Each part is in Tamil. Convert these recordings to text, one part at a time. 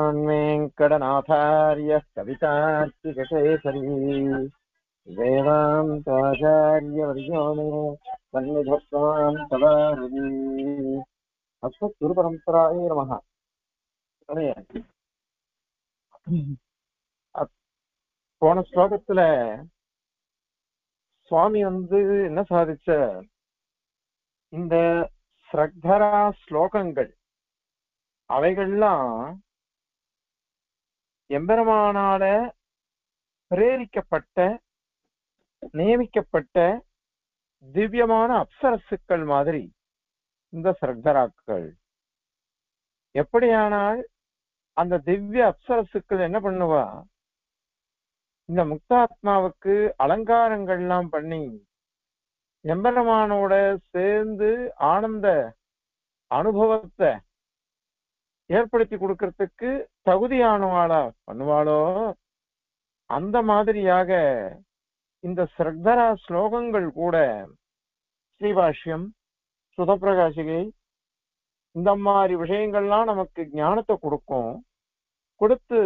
श्रीमान् वेङ्कटनाथार्यः कवितार्किककेसरी वेदान्ताचार्यवर्यो मे सन्निधत्तां सदा हृदि अस्मद्गुरुपरम्परायै नमः. போன ஸ்லோகத்துல சுவாமி என்ன சாதிச்ச இந்த ஸ்ரக்தரா ஸ்லோகங்கள் அவைகள்லாம் எம்பெருமானால பிரேரிக்கப்பட்ட நியமிக்கப்பட்ட திவ்யமான அப்சரசுக்கள் மாதிரி இந்த ஸ்ரக்தராக்கள். எப்படியானால் அந்த திவ்ய அப்சரசுக்கள் என்ன பண்ணுவா, இந்த முக்தாத்மாவுக்கு அலங்காரங்கள்லாம் பண்ணி எம்பெருமானோட சேர்ந்து ஆனந்த அனுபவத்தை ஏற்படுத்தி கொடுக்கறதுக்கு தகுதியானவாளா பண்ணுவாளோ அந்த மாதிரியாக இந்த ஸ்ரக்தரா ஸ்லோகங்கள் கூட ஸ்ரீபாஷ்யம், சுதப்பிரகாசிகை இந்த மாதிரி விஷயங்கள்லாம் நமக்கு ஞானத்தை கொடுக்கும். கொடுத்து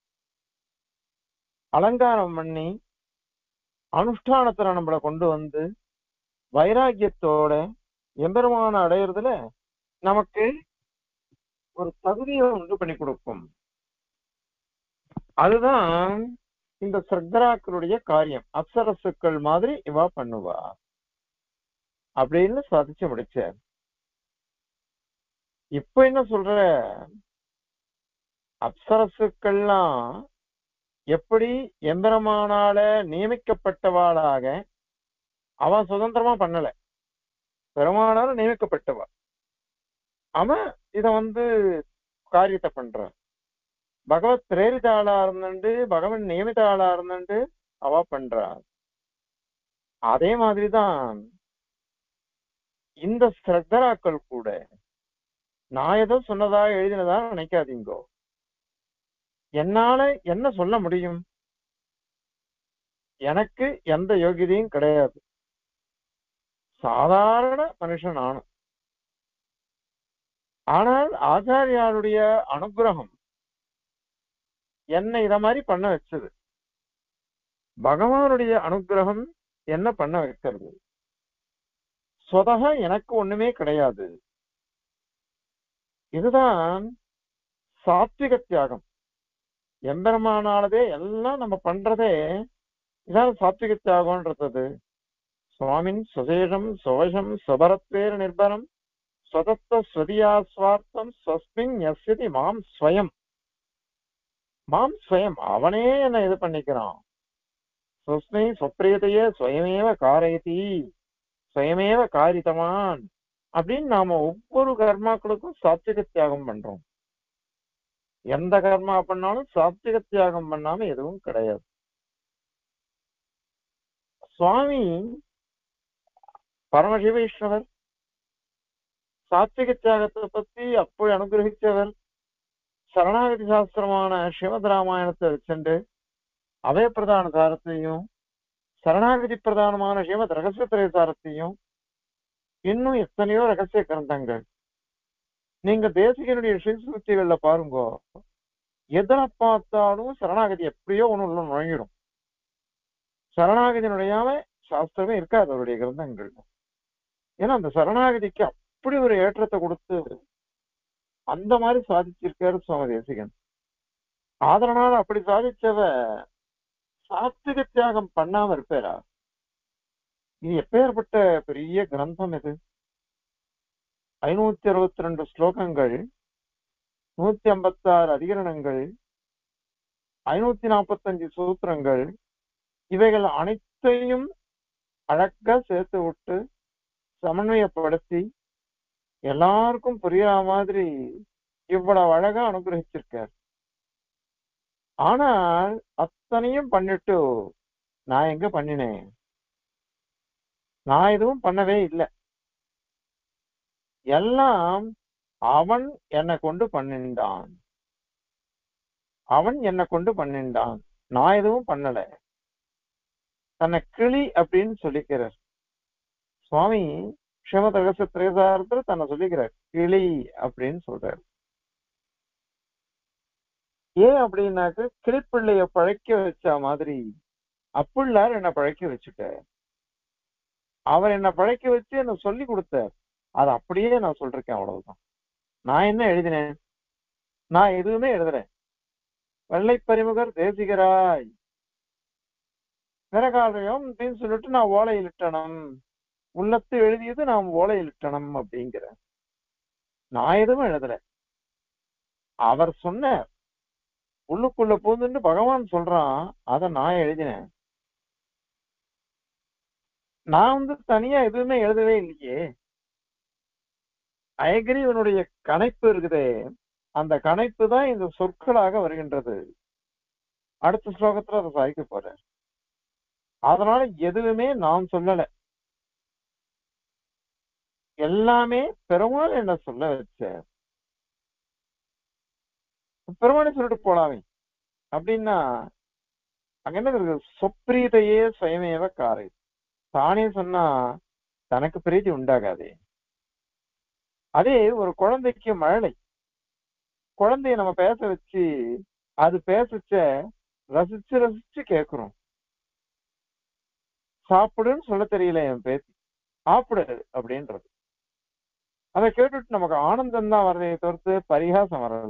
அலங்காரம் பண்ணி அனுஷ்டானத்துல நம்மளை கொண்டு வந்து வைராக்கியத்தோட எம்பெருமான அடையிறதுல நமக்கு ஒரு தகுதியை உண்டு பண்ணி கொடுக்கும். அதுதான் இந்த ஸ்ரக்தராக்களுடைய காரியம். அப்சரசுக்கள் மாதிரி இவா பண்ணுவா அப்படின்னு சாதிச்சு முடிச்சார். இப்ப என்ன சொல்ற, அப்சரசுக்கள்லாம் எப்படி எம்பெருமானால நியமிக்கப்பட்டவாளாக அவன் சுதந்திரமா பண்ணல, பெருமானால நியமிக்கப்பட்டவா. அவன் இத காரியத்தை பண்றான். பகவத் பிரேரித ஆளா இருந்துட்டு பகவன் நியமித ஆளா இருந்துட்டு அவ பண்றான். அதே மாதிரிதான் இந்த ஸ்ரத்தராக்கள் கூட. நான் ஏதோ சொன்னதா எழுதினதா நினைக்காதீங்கோ. என்னால என்ன சொல்ல முடியும்? எனக்கு எந்த யோகியதையும் கிடையாது. சாதாரண மனுஷன் ஆனும். ஆனால் ஆச்சாரியாருடைய அனுகிரகம் என்ன இத மாதிரி பண்ண வச்சது. பகவானுடைய அனுகிரகம் என்ன பண்ண வைக்கிறது. சொதக எனக்கு ஒண்ணுமே கிடையாது. இதுதான் சாத்விக தியாகம். எம்பெருமானானதே எல்லாம் நம்ம பண்றதே இதான் சாத்விக தியாகம்ன்றது. சுவாமின் சுசேஷம் சுவசம் சுபரத்வேர நிர்பரம் ஸ்வதத்த ஸ்வதியா ஸ்வார்த்தம் ஸ்வஸ்மின் யஸ்யதி மாம் ஸ்வயம். மாம் ஸ்வயம், அவனே என்ன இது பண்ணிக்கிறான். ஸ்வஸ்மை ஸ்வப்பிரியதையே ஸ்வயமேவ காரயதி ஸ்வயமேவ காரித்தவான் அப்படின்னு நாம ஒவ்வொரு கர்மாக்களுக்கும் சாத்விக தியாகம் பண்றோம். எந்த கர்மா பண்ணாலும் சாத்விக தியாகம் பண்ணாம எதுவும் கிடையாது. சுவாமி பரமசிவ வைஷ்ணவர் சாத்விக தியாகத்தை பத்தி அப்போ அனுகிரகிச்சவர். சரணாகதி சாஸ்திரமான ஸ்ரீமத் ராமாயணத்தை வச்சுண்டு அபய பிரதான சாரத்தையும் சரணாகதி பிரதானமான ஸ்ரீமத் ரகசிய திரைசாரத்தையும் இன்னும் எத்தனையோ ரகசிய கிரந்தங்கள் நீங்க தேசிகனுடைய ஸ்ரீசூக்திகள்ல பாருங்க. எதனை பார்த்தாலும் சரணாகதி எப்படியோ ஒண்ணு உள்ள நுழைஞ்சிடும். சரணாகதி நுழையாம சாஸ்திரமே இருக்காது அவருடைய கிரந்தங்கள். ஏன்னா அந்த சரணாகதிக்கு அப்படி ஒரு ஏற்றத்தை கொடுத்து அந்த மாதிரி சாதிச்சிருக்காரு சுவாமி தேசிகன். அதனால அப்படி சாதிச்சவ சாத்விக தியாகம் பண்ணாம இருப்பாரா? இது எப்பேற்பட்ட பெரிய கிரந்தம் இது. 562 ஸ்லோகங்கள், 156 அதிகரணங்கள், 545 சூத்திரங்கள், இவைகள் அனைத்தையும் அழகா சேர்த்து விட்டு சமன்வயப்படுத்தி எல்லாருக்கும் புரியாத மாதிரி இவ்வளவு அழகா அனுகிரகிச்சிருக்கார். ஆனால் அத்தனையும் பண்ணிட்டு நான் எங்க பண்ணினேன்? நான் எதுவும் பண்ணவே இல்லை. எல்லாம் அவன் என்னை கொண்டு பண்ணிண்டான். அவன் என்னை கொண்டு பண்ணிண்டான். நான் எதுவும் பண்ணல. தன்னை கிளி அப்படின்னு சொல்லிக்கிறார் சுவாமி. ஸ்ரீமத் ரகசிய திரைசாரத்துல தன்னை சொல்லிக்கிறார் கிளி அப்படின்னு சொல்றார். ஏன் அப்படின்னாக்க கிளிப்பிள்ளைய பழைக்க வச்ச மாதிரி அப்புள்ளார் என்ன பழைக்க வச்சுட்ட. அவர் என்ன பழைக்க வச்சு என்ன சொல்லி கொடுத்தார். அது அப்படியே நான் சொல்றேன், அவ்வளவுதான். நான் என்ன எழுதினேன்? நான் எதுவுமே எழுதுறேன். வெள்ளை பரிமுகர் தேசிகராய் பிறகாலயம் அப்படின்னு சொல்லிட்டு நான் ஓலையில் இட்டணும். உள்ளத்து எழுதியது நான் ஓலையில் இட்டணும் அப்படிங்கிறேன். நான் எதுவும் எழுதல. அவர் சொன்ன உள்ளுக்குள்ள பூந்துட்டு பகவான் சொல்றான், அத நான் எழுதினேன். நான் தனியா எதுவுமே எழுதவே இல்லையே. அயகிரிவனுடைய கணைப்பு இருக்குதே, அந்த கணைப்பு தான் இந்த சொற்களாக வருகின்றது. அடுத்த ஸ்லோகத்துல அதை சாய்க்க போறேன். அதனால எதுவுமே நான் சொல்லல, எல்லாமே பெருமாள் என்ன சொல்ல வச்ச. பெருமாளை சொல்லிட்டு போலாமே அப்படின்னா அங்க என்ன இருக்கு? சொப்ரீதையே சுயமேவ காரை. தானே சொன்னா தனக்கு பிரீதி உண்டாகாதே. அதே ஒரு குழந்தைக்கு மழலை, குழந்தைய நம்ம பேச வச்சு அது பேசச்ச ரசிச்சு ரசிச்சு கேட்கிறோம். சாப்பிடுன்னு சொல்ல தெரியல என் பேத்தி, சாப்பிடு அப்படின்றது. அதை கேட்டுட்டு நமக்கு ஆனந்தம் தான் வர்றதை தவிர்த்து பரிகாசம் வரல.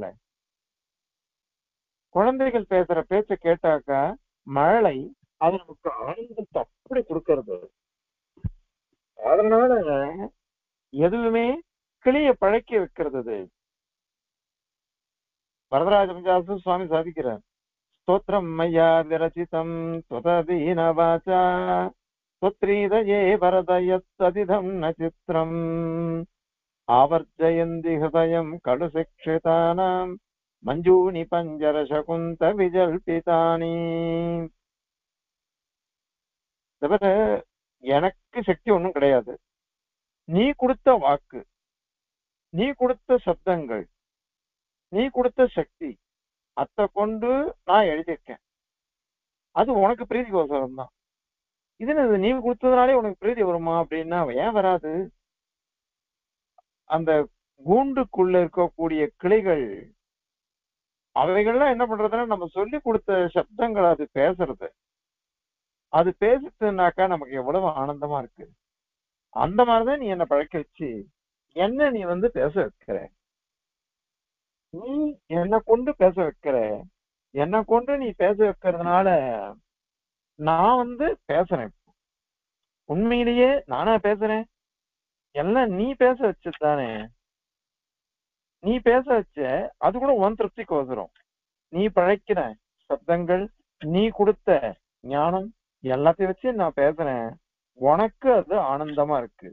குழந்தைகள் பேசுற பேச்ச கேட்டாக்கா மழலை அது நமக்கு ஆனந்தத்தை அப்படி கொடுக்கறது. அதனால எதுவுமே கிளிய பழக்கி வைக்கிறது. அது வரதராஜ பஞ்சாசு சுவாமி சாதிக்கிறார். ஸ்தோத்திரம் மையா விரச்சிதம் ஸ்வததீன வாசா ஸ்வத்ரீதயே வரதயத்சதிதம் ந சித்திரம் ஆவர்ஜயந்தி ஹிருதயம் கடு சிக்ஷிதானாம் மஞ்சூனி பஞ்சர சகுந்த விஜல்பிதானி. தவிர எனக்கு சக்தி ஒண்ணும் கிடையாது. நீ கொடுத்த வாக்கு, நீ கொடுத்த சப்தங்கள், நீ கொடுத்த சக்தி, அத்தை கொண்டு நான் எழுதியிருக்கேன். அது உனக்கு பிரீதிகோசரம் தான். இது நீ கொடுத்ததுனாலே உனக்கு பிரீதி வருமா அப்படின்னா ஏன் வராது? அந்த கூண்டுக்குள்ள இருக்கக்கூடிய கிளைகள் அவைகள்லாம் என்ன பண்றதுன்னா நம்ம சொல்லி கொடுத்த சப்தங்கள் அது பேசுறது. அது பேசுறதுனாக்கா நமக்கு எவ்வளவு ஆனந்தமா இருக்கு. அந்த மாதிரிதான் நீ என்ன பழக்க வச்சு என்ன நீ பேச வைக்கிற. நீ என்னை கொண்டு பேச வைக்கிற. என்னை கொண்டு நீ பேச வைக்கிறதுனால நான் பேசுறேன். உண்மையிலேயே நானா பேசுறேன்? எல்லாம் நீ பேச வச்சதுதானே. நீ பேச வச்ச, அது கூட உன் திருப்திக்கு வசரம். நீ பழைக்கிற சப்தங்கள், நீ கொடுத்த ஞானம் எல்லாத்தையும் வச்சு நான் பேசுறேன். உனக்கு அது ஆனந்தமா இருக்கு.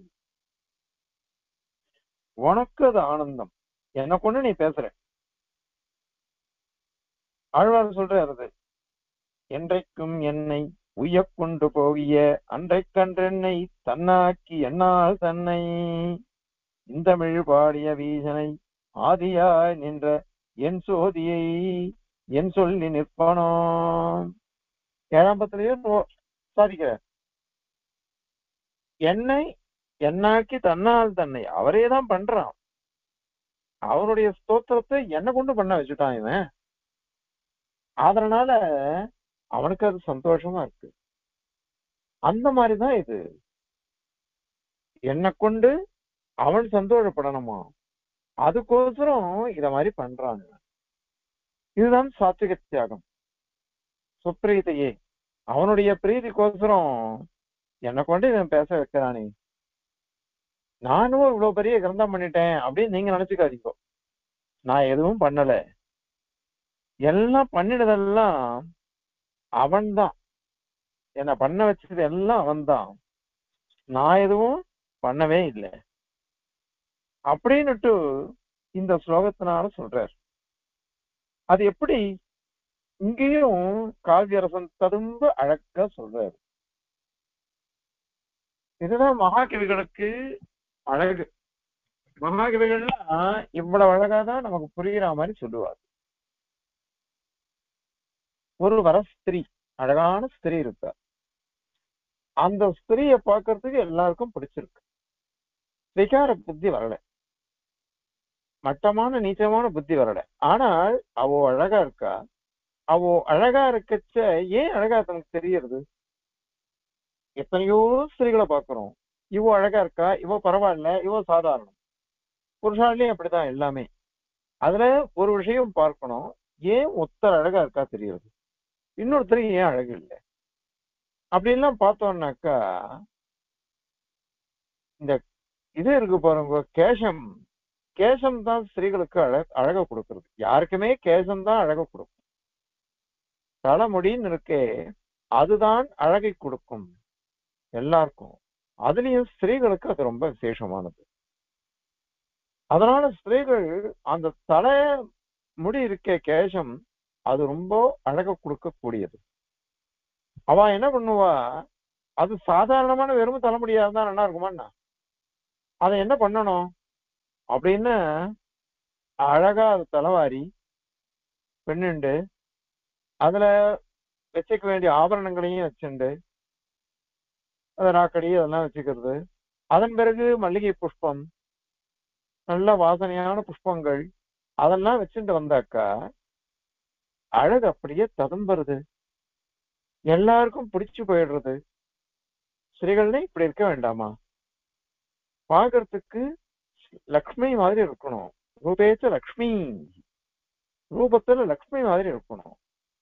உனக்கு அது ஆனந்தம். என்னை கொண்டு நீ பேசுற. ஆழ்வார் சொல்றாரு, என்றைக்கும் என்னை உய்யக் கொண்டு போகிய அன்றைக்கன்றென்னை தன்னாக்கி என்னால் தன்னை இந்தமிழ் பாடிய வீசனை ஆதியாய் நின்ற என் சோதியை என் சொல்லி நிற்பானோ. ஏழாம்பத்திலேயே சாதிக்கிற என்னை என்னாக்கி தன்னால் தன்னை அவரே தான் பண்றான். அவருடைய ஸ்தோத்திரத்தை என்ன கொண்டு பண்ண வச்சுட்டான் இவன். அதனால அவனுக்கு அது சந்தோஷமா இருக்கு. அந்த மாதிரிதான் இது. என்னை கொண்டு அவன் சந்தோஷப்படணுமா, அதுக்கோசரம் இத மாதிரி பண்றாங்க. இதுதான் சாத்விக தியாகம். சுப்ரீதையே அவனுடைய பிரீதிக்கோசரம் என்னை கொண்டு இவன் பேச வைக்கிறானே. நானும் இவ்வளவு பெரிய கிரந்தம் பண்ணிட்டேன் அப்படின்னு நீங்க நினைச்சுக்காதீங்க. நான் எதுவும் பண்ணல. எல்லாம் பண்ணினதெல்லாம் அவன்தான். என்ன பண்ண வச்சது எல்லாம் அவன்தான். நான் எதுவும் பண்ணவே இல்லை அப்படின்னுட்டு இந்த ஸ்லோகத்தினால சொல்றார். அது எப்படி இங்கேயும் காவியரசன் ததும்ப அழகா சொல்றாரு. இதுதான் மகாகவிகளுக்கு அழகு. மகாகவிகள்லாம் இவ்வளவு அழகாதான் நமக்கு புரிகிற மாதிரி சொல்லுவார். ஒரு வர ஸ்திரீ, அழகான ஸ்திரீ இருக்கார். அந்த ஸ்திரீயை பார்க்கறதுக்கு எல்லாருக்கும் பிடிச்சிருக்கு. விகார புத்தி வரல. மட்டமான நீச்சமான புத்தி வரல. ஆனால் அவ அழகா இருக்கா. அவ அழகா இருக்கச்ச ஏன் அழகா தனக்கு தெரியறது? எத்தனையோ ஸ்திரீகளை பாக்குறோம். இவ அழகா இருக்கா, இவ பரவாயில்ல, இவ சாதாரணம். புருஷாலையும் அப்படிதான் எல்லாமே. அதுல ஒரு விஷயம் பார்க்கணும். ஏன் ஒருத்தர் அழகா இருக்கா தெரியுது, இன்னொருத்தர் ஏன் அழகு இல்லை? அப்படின்லாம் பார்த்தோம்னாக்கா இந்த இது இருக்கு பாருங்க, கேசம். கேசம் தான் ஸ்திரீகளுக்கு அழக கொடுக்கறது. யாருக்குமே கேசம் தான் அழக கொடுக்கும். தலைமுடின்னு இருக்கே, அதுதான் அழகை கொடுக்கும் எல்லாருக்கும். அதுலயும் ஸ்திரீகளுக்கு அது ரொம்ப விசேஷமானது. அதனால ஸ்திரீகள் அந்த தலை முடி இருக்க கேசம், அது ரொம்ப அழக கொடுக்கக்கூடியது. அவ என்ன பண்ணுவா, அது சாதாரணமான வெறும் தலைமுடியா இருந்தா நல்லா இருக்குமாண்ணா? அதை என்ன பண்ணணும் அப்படின்னு அழகா அது தலைவாரி பெண்ணுண்டு, அதுல வச்சுக்க வேண்டிய ஆபரணங்களையும் வச்சுண்டு, அதை நாக்கடி அதெல்லாம் வச்சுக்கிறது. அதன் பிறகு மல்லிகை புஷ்பம், நல்ல வாசனையான புஷ்பங்கள், அதெல்லாம் வச்சுட்டு வந்தாக்கா அழகு அப்படியே ததும்புறது, எல்லாருக்கும் பிடிச்சு போயிடுறது. ஸ்திரீகள்னே இப்படி இருக்க வேண்டாமா? பார்க்கறதுக்கு லக்ஷ்மி மாதிரி இருக்கணும். ரூபேச்ச லக்ஷ்மி, ரூபத்துல லக்ஷ்மி மாதிரி இருக்கணும்.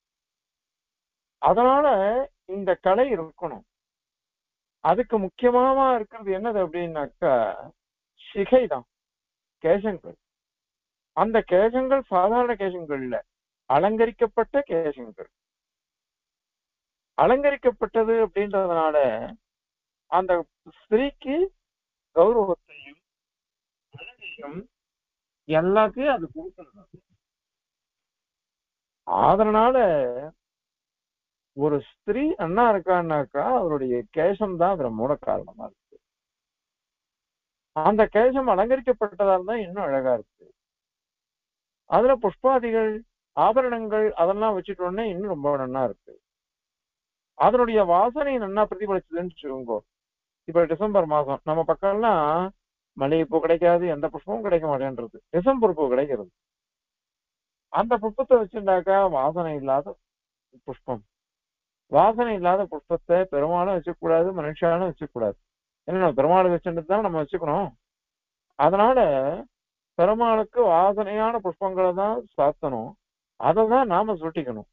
அதனால இந்த கலை இருக்கணும். அதுக்கு முக்கியமா இருக்கிறது என்னது அப்படின்னாக்கா சிகை தான், கேசங்கள். அந்த கேசங்கள் சாதாரண கேசங்கள் இல்ல, அலங்கரிக்கப்பட்ட கேசங்கள். அலங்கரிக்கப்பட்டது அப்படின்றதுனால அந்த ஸ்திரீக்கு கௌரவத்தையும் அழகையும் எல்லாத்தையும் அது கொடுக்கறது. அதனால ஒரு ஸ்திரீ அண்ணா இருக்கான்னாக்கா அவருடைய கேசம் தான் அதுல மூல காரணமா இருக்கு. அந்த கேசம் அலங்கரிக்கப்பட்டதால் தான் இன்னும் அழகா இருக்கு. அதுல புஷ்பாதிகள், ஆபரணங்கள் அதெல்லாம் வச்சுட்டோன்னே இன்னும் ரொம்ப நன்னா இருக்கு. அதனுடைய வாசனை நன்னா பிரதிபலிச்சதுன்னு சொல்லுங்க. இப்ப டிசம்பர் மாசம் நம்ம பக்கம்லாம் மல்லிகைப்பூ கிடைக்காது, எந்த புஷ்பமும் கிடைக்க மாட்டேன்றது. டிசம்பர் பூ கிடைக்கிறது. அந்த புஷ்பத்தை வச்சுட்டாக்கா வாசனை இல்லாத புஷ்பம். வாசனை இல்லாத புஷ்பத்தை பெருமாளும் வச்சுக்கூடாது, மனுஷாலும் வச்சுக்கூடாது. ஏன்னா பெருமாளுக்கு வச்சுட்டு தான் நம்ம வச்சுக்கணும். அதனால பெருமாளுக்கு வாசனையான புஷ்பங்களை தான் சாத்தணும், அதை தான் நாம சுட்டிக்கணும்.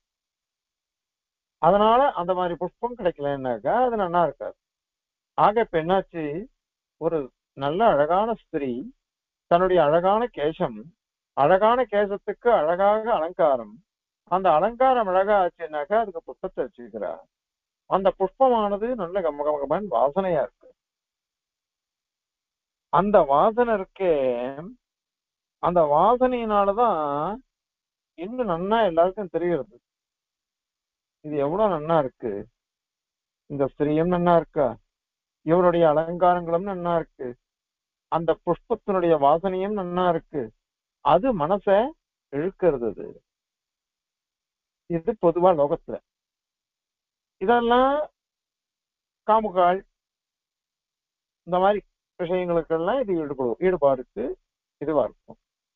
அதனால அந்த மாதிரி புஷ்பம் கிடைக்கலன்னாக்கா அது நல்லா இருக்காது. ஆக இப்ப என்னாச்சு, ஒரு நல்ல அழகான ஸ்திரீ தன்னுடைய அழகான கேசம், அழகான கேசத்துக்கு அழகாக அலங்காரம், அந்த அலங்காரம் அழகா ஆச்சுன்னாக்கா அதுக்கு புஷ்பத்தை வச்சுக்கிறா. அந்த புஷ்பமானது நல்ல கமகமகமன் வாசனையா இருக்கு. அந்த வாசனை இருக்கே, அந்த வாசனையினாலதான் இன்னும் நன்னா எல்லாருக்கும் தெரிகிறது இது எவ்வளவு நன்னா இருக்கு. இந்த ஸ்திரீயும் நன்னா இருக்கா, இவருடைய அலங்காரங்களும் நன்னா இருக்கு, அந்த புஷ்பத்தினுடைய வாசனையும் நன்னா இருக்கு. அது மனச இழுக்கிறது. இது பொதுவா லோகத்துல இதெல்லாம் காமுகால் இந்த மாதிரி விஷயங்களுக்கெல்லாம் இது ஈடுபாடுக்கு இதுவா இருக்கும்.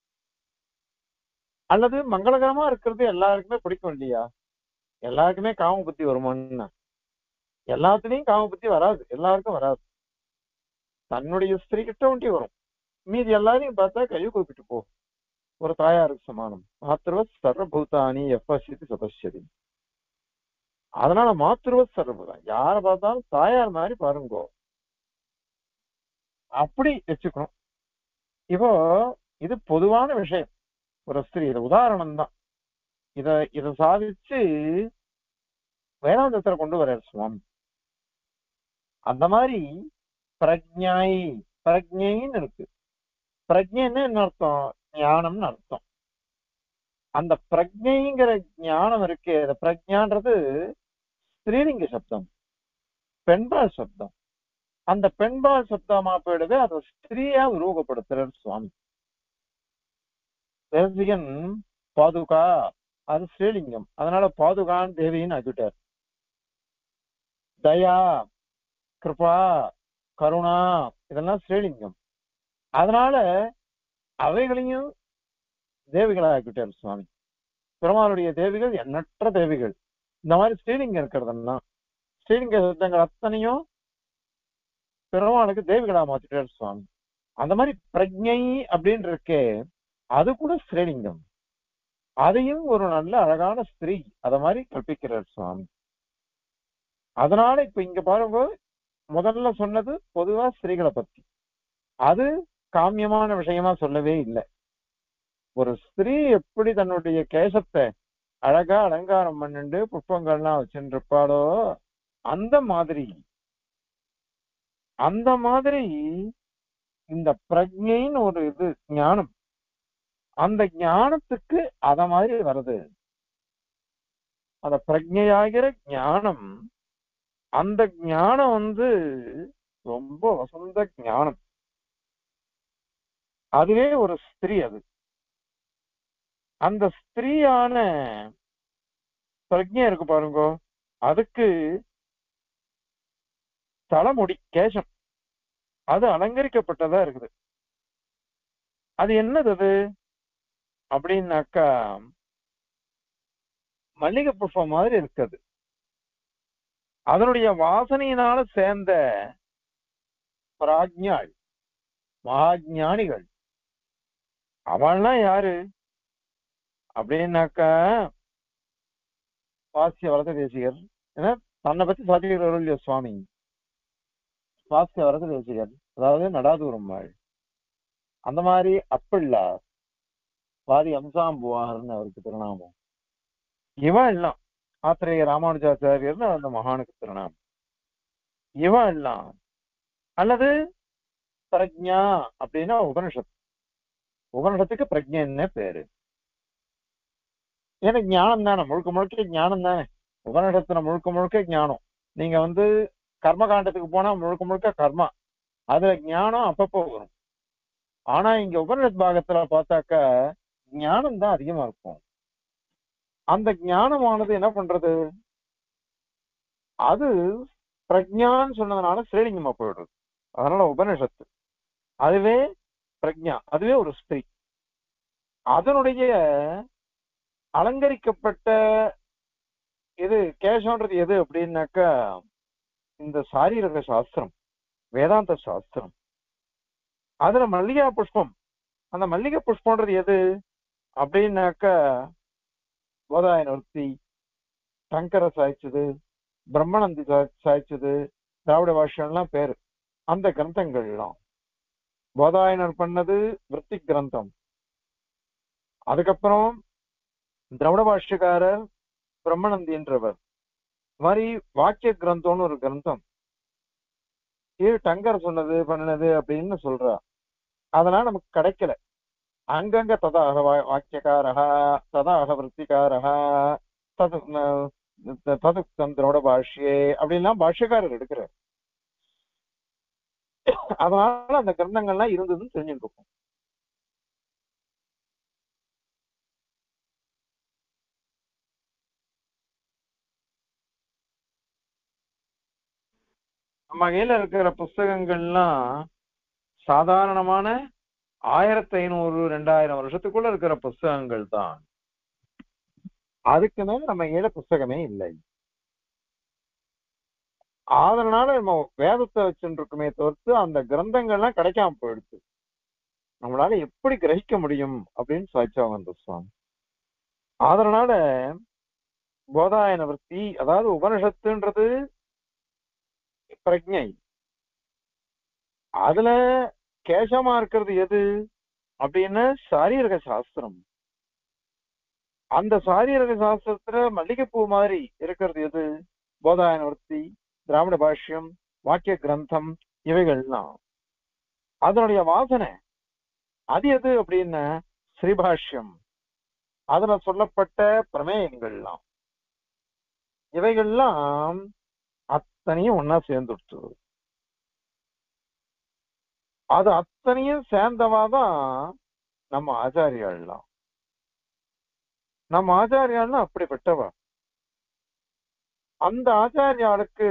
அல்லது மங்களகரமா இருக்கிறது எல்லாருக்குமே பிடிக்கும் இல்லையா? எல்லாருக்குமே காம புத்தி வருமானா? எல்லாத்துலயும் காம புத்தி வராது, எல்லாருக்கும் வராது. தன்னுடைய ஸ்திரீ கிட்ட ஒண்டி வரும், மீதி எல்லாரையும் பார்த்தா கை கூப்பிட்டு போ. ஒரு தாயாருக்கு சமானம். மாத்திருவ சர்வபூதானி எப்பசித்து சதஸ்யதி. அதனால மாத்திருவ சர்வபூதான், யாரை பார்த்தாலும் தாயார் மாதிரி பாருங்கோ, அப்படி வச்சுக்கணும். இப்போ இது பொதுவான விஷயம். ஒரு ஸ்திரீ இது உதாரணம் தான். இத சாதிச்சு வேதாந்தத்துல கொண்டு வர்றாரு சுவாமி. அந்த மாதிரி பிரஜ்ஞாய், பிரஜைன்னு இருக்கு. பிரஜைன்னு என்ன அர்த்தம்? ஞானம்னு அர்த்தம். அந்த பிரஜைங்கிற ஞானம் இருக்கு, அந்த பிரஜான்றது ஸ்திரீலிங்க சப்தம், பெண்பால் சப்தம். அந்த பெண்பால் சப்தமா போயிடுது, அதை ஸ்திரீயா உருவகப்படுத்துறாரு சுவாமி தேசிகன். பாதுகா அது ஸ்ரீலிங்கம், அதனால பாதுகான் தேவின்னு ஆக்கிட்டார். தயா, கிருபா, கருணா இதெல்லாம் ஸ்ரீலிங்கம். அதனால அவைகளையும் தேவிகளாகிவிட்டார் சுவாமி. பெருமாளுடைய தேவிகள் எண்ணற்ற தேவிகள். இந்த மாதிரி ஸ்ரீலிங்கம் இருக்கிறதெல்லாம் ஸ்ரீலிங்க சப்தங்கள் அத்தனையும் பெருமாளுக்கு தேவிகளா மாத்திட்டார் சுவாமி. அந்த மாதிரி பிரஜை அப்படின்னு இருக்கே, அது கூட ஸ்ரீலிங்கம். அதையும் ஒரு நல்ல அழகான ஸ்திரீ அத மாதிரி கற்பிக்கிறார் சுவாமி. அதனால இப்ப இங்க பாருங்க, முதல்ல சொன்னது பொதுவா ஸ்திரீகளை பத்தி, அது காமியமான விஷயமா சொல்லவே இல்லை. ஒரு ஸ்திரீ எப்படி தன்னுடைய கேசத்தை அழகா அலங்காரம் பண்ணிட்டு புஷ்பங்கள்லாம் வச்சுட்டு இருப்பாளோ, அந்த மாதிரி அந்த மாதிரி இந்த பிரஜைன்னு ஒரு இது ஞானம், அந்த ஞானத்துக்கு அத மாதிரி வருது. அந்த பிரஜையாகிற ஞானம், அந்த ஞானம் ரொம்ப வசந்த ஞானம். அதுவே ஒரு ஸ்திரீ. அது அந்த ஸ்திரீயான பிரஜை இருக்கு பாருங்க, அதுக்கு தலைமுடி கேசம் அது அலங்கரிக்கப்பட்டதா இருக்குது. அது என்னது அது அப்படின்னாக்கா, மல்லிகை புஷ்பம் மாதிரி இருக்குது. அதனுடைய வாசனையினால சேர்ந்த பிராஜ்ஞாள், மகாஜானிகள், அவள்லாம் யாரு அப்படின்னாக்கா சுவாசிய வரத தேசிகர். ஏன்னா தன்னை பத்தி சாதிக்கிறார் இல்லையா சுவாமி, சுவாசிய வரத தேசிகர், அதாவது நடாதூரம்மாள். அந்த மாதிரி அப்பிள்ளார், வாதி அம்சாம்புவார்னு அவருக்கு திருநாமம். இவன் எல்லாம் ஆத்திரேய ராமானுஜாச்சாரியர்னு அந்த மகானுக்கு திருநாமம். இவன் எல்லாம் அல்லது பிரஜா அப்படின்னா உபனிஷத். உபனிஷத்துக்கு பிரஜைன்னு பேரு. ஏன்னா ஞானம் தானே, முழுக்க முழுக்க ஞானம் தானே. உபனிஷத்துல முழுக்க முழுக்க ஞானம். நீங்க கர்மகாண்டத்துக்கு போனா முழுக்க முழுக்க கர்மா, அதுல ஞானம் அப்பப்போ வரும். ஆனா இங்க உபனிஷத் பாகத்துல பார்த்தாக்க ஞானம் தான் அதிகமா இருக்கும். அந்த ஞானமானது என்ன பண்றது, அது பிரஜான்னு சொன்னதுனால ஸ்ரீலிங்கமா போயிடுறது. அதனால உபனிஷத்து அதுவே பிரஜா, அதுவே ஒரு ஸ்திரீ. அதனுடைய அலங்கரிக்கப்பட்ட இது கேசம்ன்றது எது அப்படின்னாக்கா, இந்த சாரீரக சாஸ்திரம், வேதாந்த சாஸ்திரம். அதுல மல்லிகா புஷ்பம், அந்த மல்லிகை புஷ்பம்ன்றது எது அப்படின்னாக்கா, போதாயனவர்த்தி, சங்கர சாய்ச்சது, பிரம்மநந்தி சாய்ச்சது, திராவிட பாஷ்யம்லாம் பேரு. அந்த கிரந்தங்கள்லாம் போதாயனர் பண்ணது விருத்தி கிரந்தம். அதுக்கப்புறம் திராவிட பாஷ்யக்காரர் பிரம்மநந்தின்றவர் மாதிரி வாக்கிய கிரந்தம்னு ஒரு கிரந்தம், இது டங்கர் சொன்னது பண்ணினது அப்படின்னு சொல்றா. அதெல்லாம் நமக்கு கிடைக்கல. அங்கங்க ததாக வாக்கியக்காரா, ததாக விற்பிக்காரா, தது ததுக்தம் திராவிட பாஷ்யே அப்படின்லாம் பாஷ்யக்காரர் எடுக்கிறார். அதனால அந்த கிரந்தங்கள்லாம் இருந்ததுன்னு தெரிஞ்சுட்டு இருக்கும். நம்ம கையில இருக்கிற புஸ்தகங்கள்லாம் சாதாரணமான 1500 2000 வருஷத்துக்குள்ள இருக்கிற புஸ்தகங்கள் தான். அதுக்கு மேல நம்ம கையில புஸ்தகமே இல்லை. அதனால நம்ம வேதத்தை வச்சுட்டு இருக்குமே தவிர்த்து அந்த கிரந்தங்கள்லாம் கிடைக்காம போயிடுச்சு. நம்மளால எப்படி கிரகிக்க முடியும் அப்படின்னு சாய்ச்சாங்க அந்த சுவாமி. அதனால போதாயன விருத்தி, அதாவது உபனிஷத்துன்றது பிரஜை. அதுல கேசமா இருக்கிறது எது அப்படின்னா சாரீரக சாஸ்திரம். அந்த சாரீரக சாஸ்திரத்துல மல்லிகைப்பூ மாதிரி இருக்கிறது எது, போதாயன விருத்தி, திராவிட பாஷ்யம், வாக்கிய கிரந்தம், இவைகள்லாம். அதனுடைய வாசனை அது எது அப்படின்னா ஸ்ரீபாஷ்யம், அதுல சொல்லப்பட்ட பிரமேயங்கள்லாம், இவைகள்லாம் அத்தனையும் ஒன்னா சேர்ந்துடுச்சு. அது அத்தனையும் சேர்ந்தவாதான் நம்ம ஆச்சாரியாள்லாம். நம்ம ஆச்சாரியாள்னா அப்படிப்பட்டவா. அந்த ஆச்சாரியாளுக்கு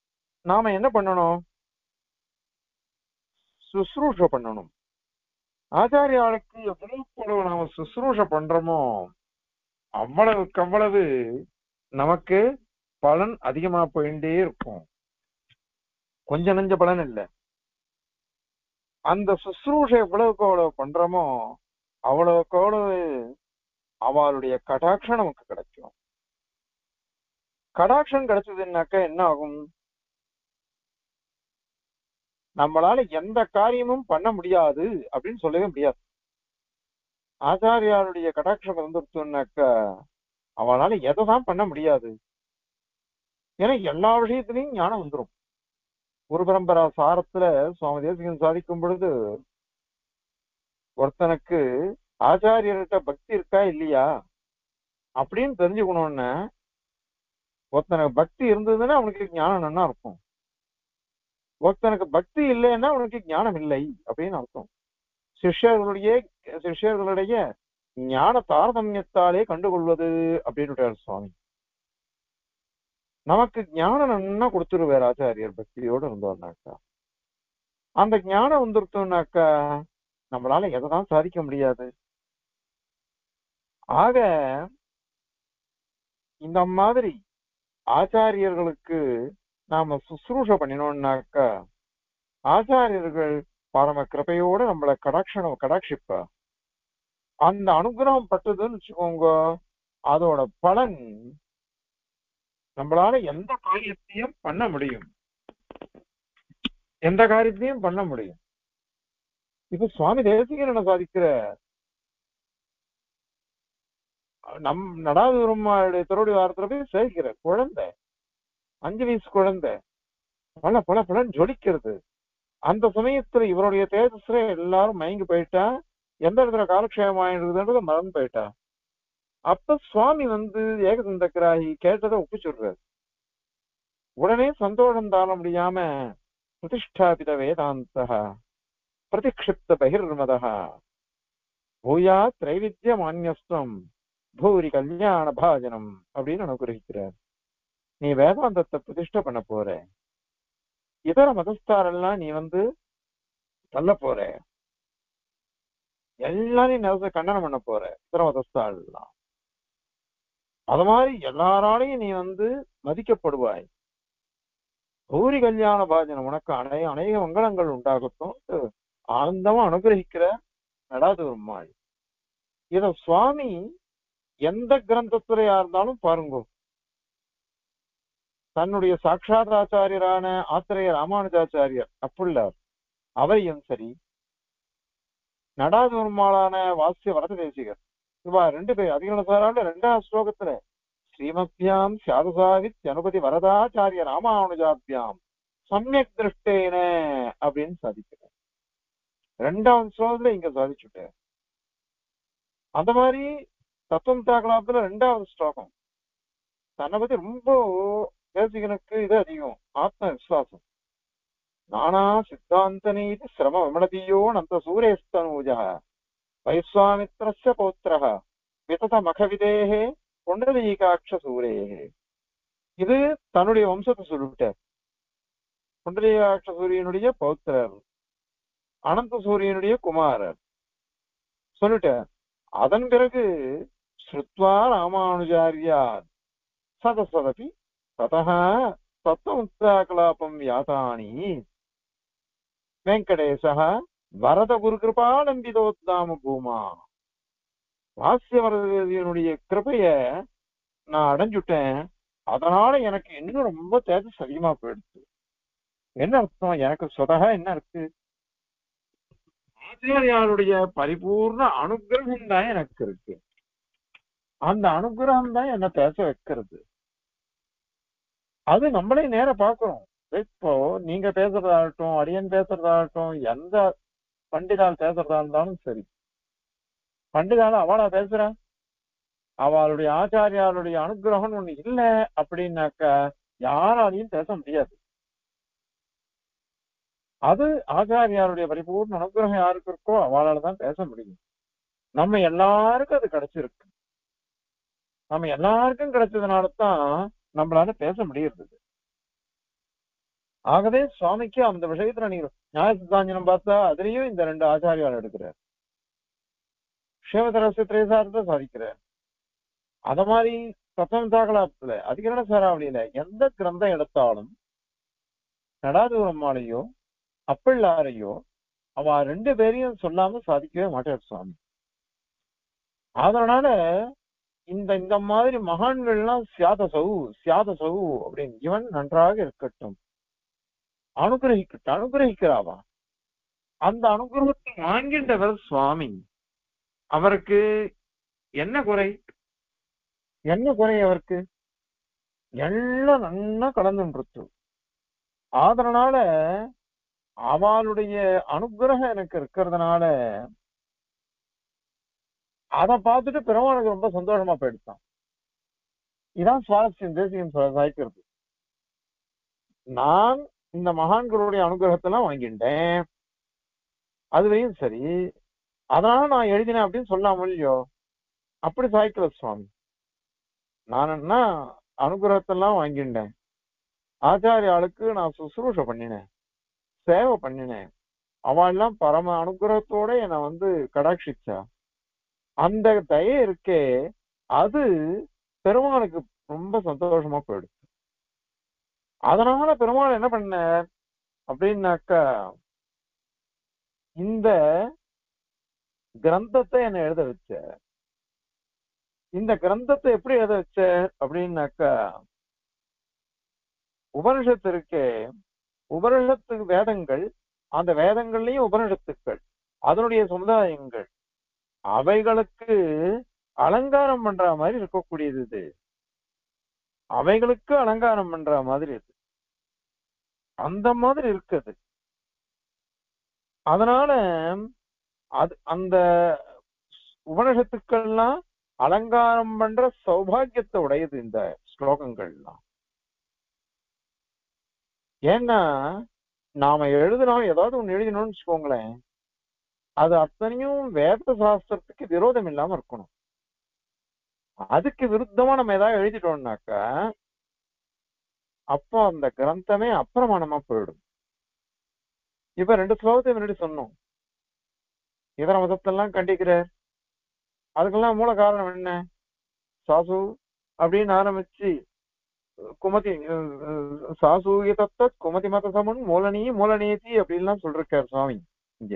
நாம என்ன பண்ணணும், சுசுரூஷ பண்ணணும். ஆச்சாரியாளுக்கு எவ்வளவு நாம சுசுரூஷ பண்றோமோ அவ்வளவுக்கு அவ்வளவு நமக்கு பலன் அதிகமா போயிட்டே இருக்கும். கொஞ்ச நஞ்ச பலன் இல்ல. அந்த சுசுரூஷ எவ்வளவுக்கு அவ்வளவு பண்றோமோ அவ்வளவுக்கு அவ்வளவு அவளுடைய கடாட்சம் நமக்கு கிடைக்கும். கடாட்சம் கிடைச்சதுன்னாக்க என்ன ஆகும்? நம்மளால எந்த காரியமும் பண்ண முடியாது அப்படின்னு சொல்லவே முடியாது. ஆச்சாரியாருடைய கடாட்சம் வந்துருச்சுன்னாக்க அவளால எதைதான் பண்ண முடியாது. ஏன்னா எல்லா விஷயத்திலையும் ஞானம் வந்துடும். குரு பரம்பரா சாரத்துல சுவாமி தேசிகன் சாதிக்கும் பொழுது ஒருத்தனுக்கு ஆச்சாரியர்கிட்ட பக்தி இருக்கா இல்லையா அப்படின்னு தெரிஞ்சுக்கணும்னு, ஒருத்தனுக்கு பக்தி இருந்ததுன்னா அவனுக்கு ஞானம் நல்லா இருக்கும். ஒருத்தனுக்கு பக்தி இல்லைன்னா அவனுக்கு ஞானம் இல்லை அப்படின்னு அர்த்தம். சிஷ்யர்களுடைய சிஷ்யர்களுடைய ஞான தாரதமியத்தாலே கண்டுகொள்வது அப்படின்னு சுவாமி. நமக்கு ஞானம் நல்லா கொடுத்துருவார் ஆச்சாரியர் பக்தியோடு இருந்தோம்னாக்கா. அந்த ஞானம் வந்துருத்தோம்னாக்கா நம்மளால எதைதான் சாதிக்க முடியாது. ஆக இந்த மாதிரி ஆச்சாரியர்களுக்கு நாம சுசுரூஷ பண்ணினோம்னாக்கா ஆச்சாரியர்கள் பரம கிருபையோட நம்மளை கடாட்சிப்பா. அந்த அனுகிரகம் பட்டதுன்னு வச்சுக்கோங்க, அதோட பலன் நம்மளால எந்த காரியத்தையும் பண்ண முடியும். எந்த காரியத்தையும் பண்ண முடியும். இப்ப சுவாமி தேசிகன் என்ன சாதிக்கிற, நம் நடாதுருமாளுடைய திருவடி வாரத்துல போய் சேர்க்கிற குழந்தை, 5 வயசு குழந்தை பல பல பலன் ஜொலிக்கிறது. அந்த சமயத்துல இவருடைய தேஜஸ்ல எல்லாரும் மயங்கி போயிட்டா, எந்த இடத்துல காலக்ஷேபம் ஆயிடுறதுன்றத மறந்து போயிட்டா. அப்ப சுவாமி ஏகதந்த கிராகி கேட்டதை ஒப்பிச்சுடுறாரு. உடனே சந்தோஷம் தாழ முடியாம பிரதிஷ்டாபித வேதாந்த பிரதிக்ஷிப்த பகிர்மதா பூயா திரைவித்ய மான்யஸ்தம் பூரி கல்யாண பாஜனம் அப்படின்னு அனுகிரகிக்கிறார். நீ வேதாந்தத்தை பிரதிஷ்டை பண்ண போற, இதர மதஸ்தாரெல்லாம் நீ தள்ள போற, எல்லாரையும் கண்டனம் பண்ண போற இதர மதஸ்தாரெல்லாம். அது மாதிரி எல்லாராலையும் நீ மதிக்கப்படுவாய். கௌரி கல்யாண பாஜனம் உனக்கு அநேக மங்களங்கள் உண்டாகட்டும் ஆனந்தமா அனுகிரகிக்கிற நடாதுருமாள். இத சுவாமி எந்த கிரந்தத்துறையா இருந்தாலும் பாருங்க, தன்னுடைய சாட்சாத் ஆச்சாரியரான ஆத்திரேய ராமானுஜாச்சாரியர் அப்புள்ளார் அவரையும் சரி, நடாதுருமாளான வாசிய வரத தேசிகர், இவா 2 பேர் அதிகரணசாரால 2ஆம் ஸ்லோகத்துல ஸ்ரீமத்யாம் சாதுசாவித் அனுபதி வரதாச்சாரிய ராமானுஜாபியாம் சமயக் திருஷ்டேன அப்படின்னு சாதிக்கிறார். 2ஆம் ஸ்லோகத்துல இங்க சாதிச்சுட்டார். அந்த மாதிரி தத்துவம் தாக்கலாத்துல 2வது ஸ்லோகம் தன்னை பத்தி ரொம்ப தேசிகனுக்கு இது அதிகம் ஆத்ம விசுவாசம். நானா சித்தாந்த நீதி சிரம விமலதியோ நந்த சூரேஸ்தனூஜ வைஸ்வாமித்ரஸ்ய பௌத்திரஹ விதத மகவிதேஹே புண்டரீகாட்ச சூரேஹே. இது தன்னுடைய வம்சத்தை சொல்லிவிட்டார். புண்டரீகாட்ச சூரியனுடைய பௌத்திரர், அனந்த சூரியனுடைய குமாரர் சொல்லிட்டார். அதன் பிறகு ஸ்ருத்வா ராமானுஜாரியார் சதசதபி ததஹ தத்துவமுக்தாகலாபம் யாதானி வெங்கடேசஹ வரத குரு கிருபாலம்பிதோத்தாம பூமா. வாசியவரதனுடைய கிருபைய நான் அடைஞ்சுட்டேன். அதனால எனக்கு இன்னும் ரொம்ப தேஜஸ் அதிகமா போயிடுச்சு. என்ன அர்த்தம்? எனக்கு சொதக என்ன இருக்கு? ஆச்சாரியாருடைய பரிபூர்ண அனுகிரகம் தான் எனக்கு இருக்கு. அந்த அனுகிரகம் தான் என்ன பேச வைக்கிறது. அது நம்மளே நேர பாக்குறோம். இப்போ நீங்க பேசுறதாகட்டும், அரியன் பேசுறதாகட்டும், எந்த பண்டிதால் பேசுறதா இருந்தாலும் சரி, பண்டிதால அவளா பேசுற, அவளுடைய ஆச்சாரியாருடைய அனுகிரகம் ஒண்ணு இல்லை அப்படின்னாக்க யாராலையும் பேச முடியாது. அது ஆச்சாரியாருடைய பரிபூர்ண அனுகிரகம் யாருக்கு இருக்கோ அவளால தான் பேச முடியும். நம்ம எல்லாருக்கும் அது கிடைச்சிருக்கு. நம்ம எல்லாருக்கும் கிடைச்சதுனாலதான் நம்மளால பேச முடியுது. ஆகவே சுவாமிக்கு அந்த விஷயத்துல நீங்க நியாய சித்தாஞ்சனம் பார்த்தா அதுலயும் இந்த 2 ஆச்சாரியால் எடுக்கிறார். க்ஷேமதரசு திரேசாரத்தை சாதிக்கிறார். அத மாதிரி பிரதம தாகலாப்துல அதிகரண சாராவளியில எந்த கிரந்தம் எடுத்தாலும் நடாதூரம்மாளையோ அப்பிள்ளாரையோ அவ ரெண்டு பேரையும் சொல்லாம சாதிக்கவே மாட்டார் சுவாமி. அதனால இந்த இந்த மாதிரி மகான்கள்லாம் சியாத சௌ அப்படின்னு இவன் நன்றாக இருக்கட்டும், அனுகிரகிக்கிறாவா. அந்த அனுகிரகத்தை வாங்கின்றவர் சுவாமி. அவருக்கு என்ன குறை? என்ன குறை அவருக்கு? எல்லாம் நன்னா கலந்துருக்கு. அதனால அவளுடைய அனுகிரகம் எனக்கு இருக்கிறதுனால அதை பார்த்துட்டு பெருமாளுக்கு ரொம்ப சந்தோஷமா போயிடுச்சான். இதான் சுவாரஸ்யம் தேசியம் சாய்க்கிறது. நான் இந்த மகான்களுடைய அனுகிரகத்தெல்லாம் வாங்கிட்டேன், அதுவையும் சரி, அதனால நான் எழுதினேன் அப்படின்னு சொல்லாம இல்லையோ, அப்படி சாய்க்கல சுவாமி. நான் என்ன அனுகிரகத்தெல்லாம் வாங்கிட்டேன், ஆச்சாரியாளுக்கு நான் சுசுரூஷ பண்ணினேன், சேவை பண்ணினேன், அவெல்லாம் பரம அனுகிரகத்தோட என்னை கடாட்சிச்சா. அந்த தயை இருக்கே, அது பெருமாளுக்கு ரொம்ப சந்தோஷமா போயிடுச்சு. அதனால பெருமாள் என்ன பண்ண அப்படின்னாக்கா, இந்த கிரந்தத்தை என்ன எழுத வச்ச. இந்த கிரந்தத்தை எப்படி எழுத வச்ச அப்படின்னாக்கா, உபனிஷத்து இருக்கே, உபனிஷத்து வேதங்கள், அந்த வேதங்கள்லயும் உபனிஷத்துக்கள், அதனுடைய சமுதாயங்கள், அவைகளுக்கு அலங்காரம் பண்ற மாதிரி இருக்கக்கூடியது இது. அவைகளுக்கு அலங்காரம் பண்ற மாதிரி இது, அந்த மாதிரி இருக்குது. அதனால அது அந்த உபனிஷத்துக்கள்லாம் அலங்காரம் பண்ற சௌபாகியத்தை உடையது இந்த ஸ்லோகங்கள்லாம். ஏன்னா நாம எழுதணும், ஏதாவது ஒண்ணு எழுதணும்னு வச்சுக்கோங்களேன், அது அத்தனையும் வேத சாஸ்திரத்துக்கு விரோதம் இல்லாம இருக்கணும். அதுக்கு விருத்தமா நம்ம ஏதாவது எழுதிட்டோம்னாக்கா அப்போ அந்த கிரந்தமே அப்பிரமாணமா போயிடும். இப்ப 2 ஸ்லோகத்தை முன்னாடி சொன்னோம், இதர மதத்தெல்லாம் கண்டிக்கிறார். அதுக்கெல்லாம் மூல காரணம் என்ன? சாசு அப்படின்னு ஆரம்பிச்சு குமதி சாசு தத்த குமதி மத சமன் மூலநீதி அப்படின்லாம் சொல்றார் சுவாமி. இங்க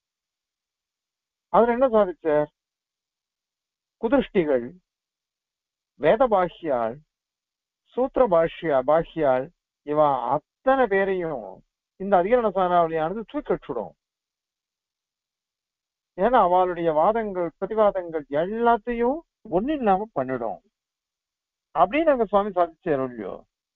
அதுல என்ன சாதிச்சார்? குதிருஷ்டிகள், வேத பாஷ்யாள், சூத்திர பாஷ்யாள், இவன் அத்தனை பேரையும் இந்த அதிகரண சாராவளியானது தூக்கிடும். ஏன்னா அவளுடைய வாதங்கள் பிரதிவாதங்கள் எல்லாத்தையும் ஒண்ணு இல்லாம பண்ணிடும் அப்படின்னு நாங்க சுவாமி சாதிச்சார் இல்லையோ.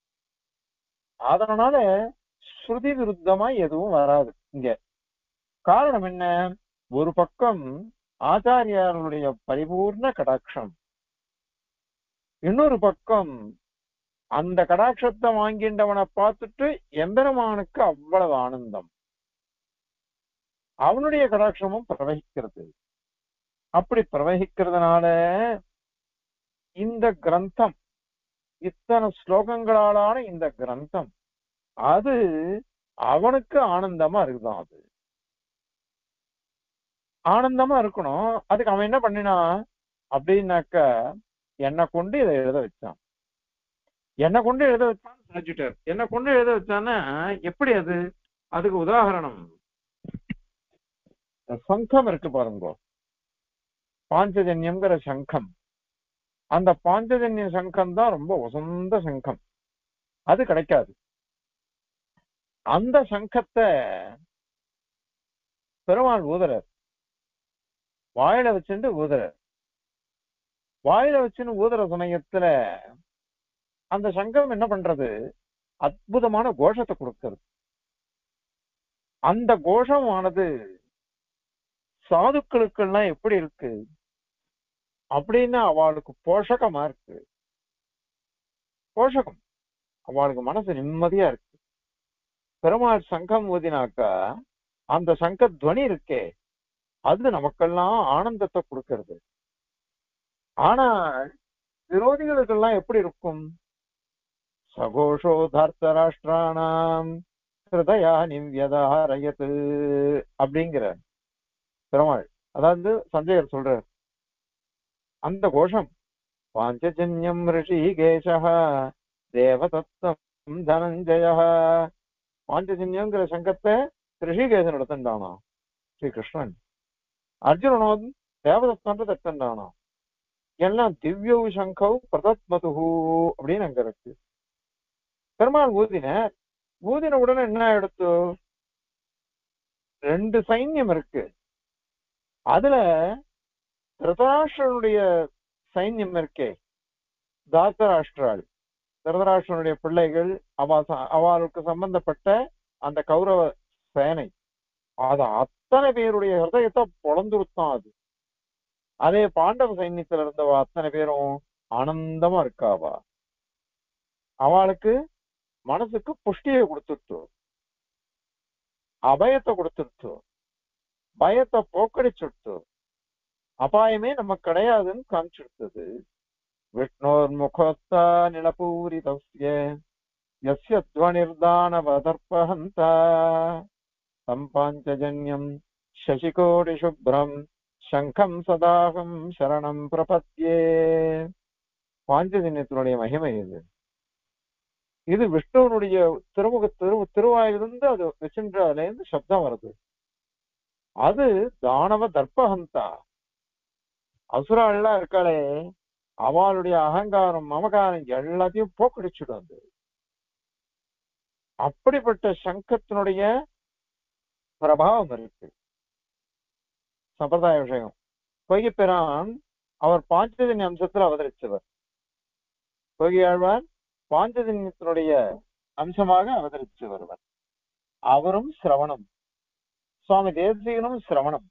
அதனால ஸ்ருதி விருத்தமா எதுவும் வராது இங்க. காரணம் என்ன? ஒரு பக்கம் ஆச்சாரியாருடைய பரிபூர்ண கடாட்சம், இன்னொரு பக்கம் அந்த கடாட்சத்தை வாங்கின்றவனை பார்த்துட்டு எம்பெருமானுக்கு அவ்வளவு ஆனந்தம், அவனுடைய கடாட்சமும் பிரவகிக்கிறது. அப்படி பிரவகிக்கிறதுனால இந்த கிரந்தம், இத்தனை ஸ்லோகங்களாலான இந்த கிரந்தம், அது அவனுக்கு ஆனந்தமா இருக்குதான். அது ஆனந்தமா இருக்கணும். அதுக்கு அவன் என்ன பண்ணினா அப்படின்னாக்க, என்னை கொண்டு இதை எழுத வச்சான். என்னை கொண்டு எழுத வச்சான்னு சாதிச்சுட்டார். என்னை கொண்டு எழுத வச்சான்னா எப்படி? அது அதுக்கு உதாரணம் சங்கம் இருக்கு பாருங்க, பாஞ்சஜன்யம்ங்கிற சங்கம். அந்த பாஞ்சஜன்ய சங்கம் தான் ரொம்ப உசந்த சங்கம், அது கிடைக்காது. அந்த சங்கத்தை பெருமாள் ஊதுறார், வாயில வச்சுட்டு ஊதுறார். வாயில வச்சுன்னு ஊதுற சமயத்துல அந்த சங்கம் என்ன பண்றது? அற்புதமான கோஷத்தை கொடுக்கிறது. அந்த கோஷமானது சாதுக்களுக்கெல்லாம் எப்படி இருக்கு அப்படின்னா, அவளுக்கு போஷகமா இருக்கு. போஷகம், அவளுக்கு மனசு நிம்மதியா இருக்கு. பெருமாள் சங்கம் ஊதினாக்கா அந்த சங்க துவனி இருக்கே, அது நமக்கெல்லாம் ஆனந்தத்தை கொடுக்கிறது. ஆனால் விரோதிகளுக்கெல்லாம் எப்படி இருக்கும்? சகோஷோ தார்த்த ராஷ்டிராணாம் ஹிருதயா நிவ்யதாரயத்து அப்படிங்கிற பெருமாள், அதாவது சஞ்சயர் சொல்றார், அந்த கோஷம் பாஞ்சஜன்யம் ரிஷிகேஷः தேவதத்தம் தனஞ்சயः. பாஞ்சஜன்யங்கிற சங்கத்தை ரிஷிகேசன் எடுத்துட்டானா ஸ்ரீகிருஷ்ணன். அர்ஜுனனோடு தேவதத்தன்ற தட்டண்டானா. எல்லாம் திவ்யவு சங்கவ் பிரதத்மதுஹு அப்படின்னு அங்க இருக்கு. பெருமாள் ஊதின உடனே என்ன எடுத்து ரெண்டு சைன்யம் இருக்கு. அதுல திருதராஷ்டிரனுடைய சைன்யம் இருக்கே, தாத்தராஷ்டிராள், திருதராஷ்டிரனுடைய பிள்ளைகள், அவளுக்கு சம்பந்தப்பட்ட அந்த கௌரவ சேனை, அது அத்தனை பேருடைய ஹிருதயத்தை பொழந்துருத்தான் அது. அதே பாண்டவ சைன்யத்துல இருந்தவா அத்தனை பேரும் ஆனந்தமா இருக்காவா. அவளுக்கு மனசுக்கு புஷ்டியை கொடுத்துட்டு, அபயத்தை கொடுத்துட்டு, பயத்தை போக்கடிச்சுட்டு, அபாயமே நம்ம கிடையாதுன்னு காமிச்சுடுத்தது. விஷ்ணோர் முகஸ்தா நிலபூரிதஸ்ய யஸ்ய த்வநிர்தானவதர்பஹந்தா சம்பாஞ்சஜன்யம் சசிகோடி சுப்ரம் சங்கம் சதாகம் சரணம் பிரபத்யே. பாஞ்சஜன்யத்தினுடைய மகிமை இது. இது விஷ்ணுவனுடைய திருவாயிலிருந்து அது வச்சுன்ற அதுல இருந்து சப்தம் வருது. அது தானவ தர்பஹந்தா, அசுராள்லாம் இருக்காளே அவளுடைய அகங்காரம் மமகாரம் எல்லாத்தையும் போக்கடிச்சுடும் அது. அப்படிப்பட்ட சங்கத்தினுடைய பிரபாவம் இருக்கு. சம்பிரதாய விஷயம். பொய்யப்பிரான் அவர் பாஞ்சஜன்ய அம்சத்துல அவதரிச்சவர். பொய்யாழ்வார் பாஞ்சஜன்யத்தினுடைய அம்சமாக அவதரிச்சு வருவர். அவரும் சிரவணம், சுவாமி தேசிகனும் சிரவணம்.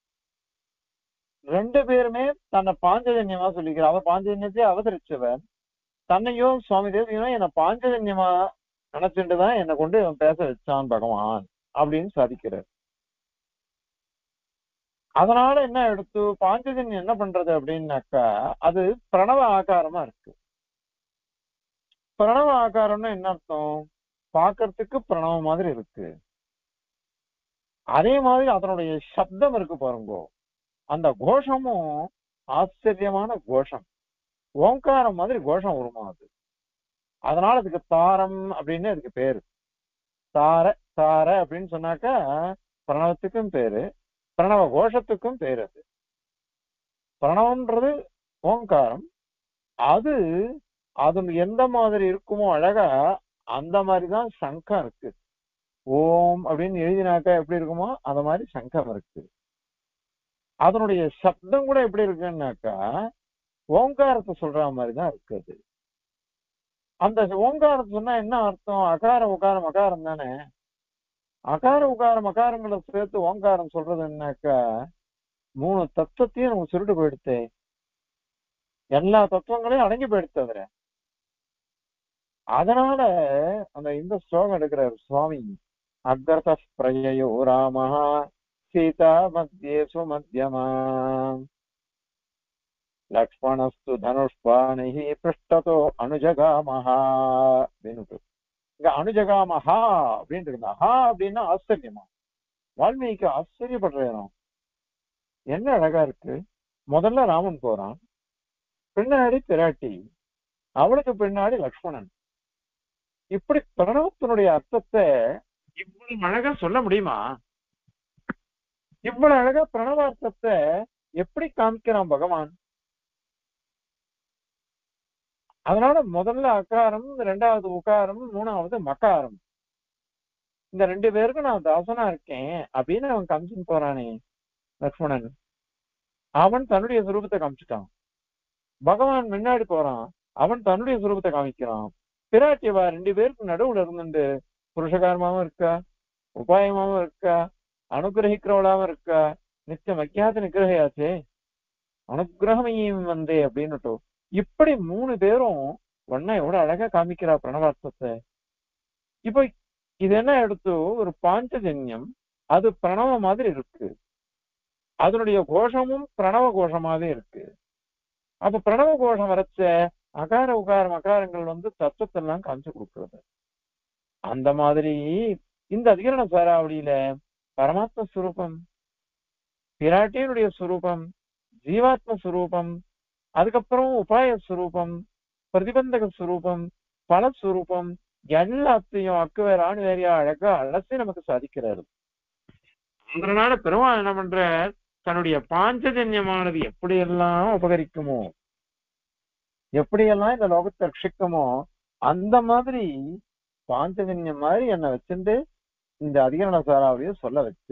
ரெண்டு பேருமே தன்னை பாஞ்சஜன்யமா சொல்லிக்கிறார். அவர் பாஞ்சஜன்யத்தை அவதரிச்சவர். தன்னையும் சுவாமி தேசிகனும் என்னை பாஞ்சஜன்யமா நினைச்சுட்டுதான் என்னை கொண்டு பேச வச்சான் பகவான் அப்படின்னு சாதிக்கிறார். அதனால என்ன எடுத்து பாஞ்சஜன்யம் என்ன பண்றது அப்படின்னாக்கா, அது பிரணவ ஆகாரமா இருக்கு. பிரணவ ஆகாரம்னா என்ன அர்த்தம்? பாக்கிறதுக்கு பிரணவ மாதிரி இருக்கு. அதே மாதிரி அதனுடைய சப்தம் இருக்கு பாருங்க, அந்த கோஷமும் ஆச்சரியமான கோஷம், ஓங்காரம் மாதிரி கோஷம் உருமாது. அதனால அதுக்கு தாரம் அப்படின்னு அதுக்கு பேரு. தார தார அப்படின்னு சொன்னாக்கா பிரணவத்துக்கும் பேரு, பிரணவ கோஷத்துக்கும் பேரு. அது பிரணவம்ன்றது ஓங்காரம். அது அது எந்த மாதிரி இருக்குமோ அழகா அந்த மாதிரிதான் சங்கம் இருக்கு. ஓம் அப்படின்னு எழுதினாக்கா எப்படி இருக்குமோ அந்த மாதிரி சங்கம் இருக்கு. அதனுடைய சப்தம் கூட எப்படி இருக்குன்னாக்கா ஓங்காரத்தை சொல்ற மாதிரிதான் இருக்குது. அந்த ஓங்காரத்தை சொன்னா என்ன அர்த்தம்? அகார உகாரம் அகாரம் தானே. அகார உகாரம் அகாரங்களை சேர்த்து ஓங்காரம் சொல்றதுன்னாக்கா மூணு தத்துவத்தையும் நம்ம சுருட்டு போயிடுத்து, எல்லா தத்துவங்களையும் அடங்கி போயிடுத்து அதுல. அதனால அந்த இந்த ஸ்லோகம் எடுக்கிறார் சுவாமி. அக்ரத பிரயோ ராம சீதா மத்தியே சுமத்தியமா லக்ஷ்மணஸ்து தனுஷ்பாணிஹி பிருஷ்டதோ அனுஜகாமஹா அப்படின்னு. இங்க அனுஜகாமஹா அப்படின்னு இருந்தா, ஹா அப்படின்னா ஆச்சரியமா. வால்மீகி ஆச்சரியப்படுறோம். என்ன அழகா இருக்கு. முதல்ல ராமன் போறான், பின்னாடி பிராட்டி, அவளுக்கு பின்னாடி லக்ஷ்மணன். இப்படி பிரணவத்தினுடைய அர்த்தத்தை இவ்வளவு அழகா சொல்ல முடியுமா? இவ்வளவு அழகா பிரணவார்த்தத்தை எப்படி காமிக்கிறான் பகவான்? அதனால முதல்ல அகாரம், ரெண்டாவது உகாரம், மூணாவது மகாரம். இந்த ரெண்டு பேருக்கும் நான் தாசனா இருக்கேன் அப்படின்னு அவன் காமிச்சுன்னு போறானே லக்ஷ்மணன். அவன் தன்னுடைய சுரூபத்தை காமிச்சுட்டான். பகவான் முன்னாடி போறான், அவன் தன்னுடைய சுரூபத்தை காமிக்கிறான். பிராட்டியவா ரெண்டு பேருக்கு நடுவுல இருந்துட்டு புருஷகாரமாவும் இருக்கா, உபாயமாவும் இருக்கா, அனுகிரகிக்கிறவளாவும் இருக்கா. நிச்சயம் அக்கியாத நிகிரகையாச்சே, அனுகிரகமையும் வந்தே அப்படின்னுட்டோ. இப்படி மூணு பேரும் ஒன்னா எவ்வளவு அழகா காமிக்கிறா பிரணவார்த்தத்தை. இப்போ இது என்ன எடுத்து ஒரு பாஞ்சஜன்யம், அது பிரணவ மாதிரி இருக்கு. அதனுடைய கோஷமும் பிரணவ கோஷமாவே இருக்கு. அப்ப பிரணவ கோஷம் வரைச்ச அகார உகாரம் அகாரங்கள் தத்துவத்தை எல்லாம் காமிச்சு கொடுக்கிறது. அந்த மாதிரி இந்த அதிகரண சாராவளியில பரமாத்ம ஸ்வரூபம், பிராட்டியனுடைய ஸ்வரூபம், ஜீவாத்ம ஸ்வரூபம், அதுக்கப்புறம் உபாய ஸ்வரூபம், பிரதிபந்தக ஸ்வரூபம், பலஸ்வரூபம், எல்லாத்தையும் அக்கு வேற ஆண் வேறையா அழகா அலசி நமக்கு சாதிக்கிறாரு. அதனால பெருமாள் என்ன பண்ற, தன்னுடைய பாஞ்சஜன்யமானது எப்படியெல்லாம் உபகரிக்குமோ, எப்படியெல்லாம் இந்த லோகத்தை ரட்சிக்குமோ, அந்த மாதிரி பாஞ்சஜன்யம் மாதிரி என்னை வச்சிருந்து இந்த அதிகரண சாராவளியும் சொல்ல வச்ச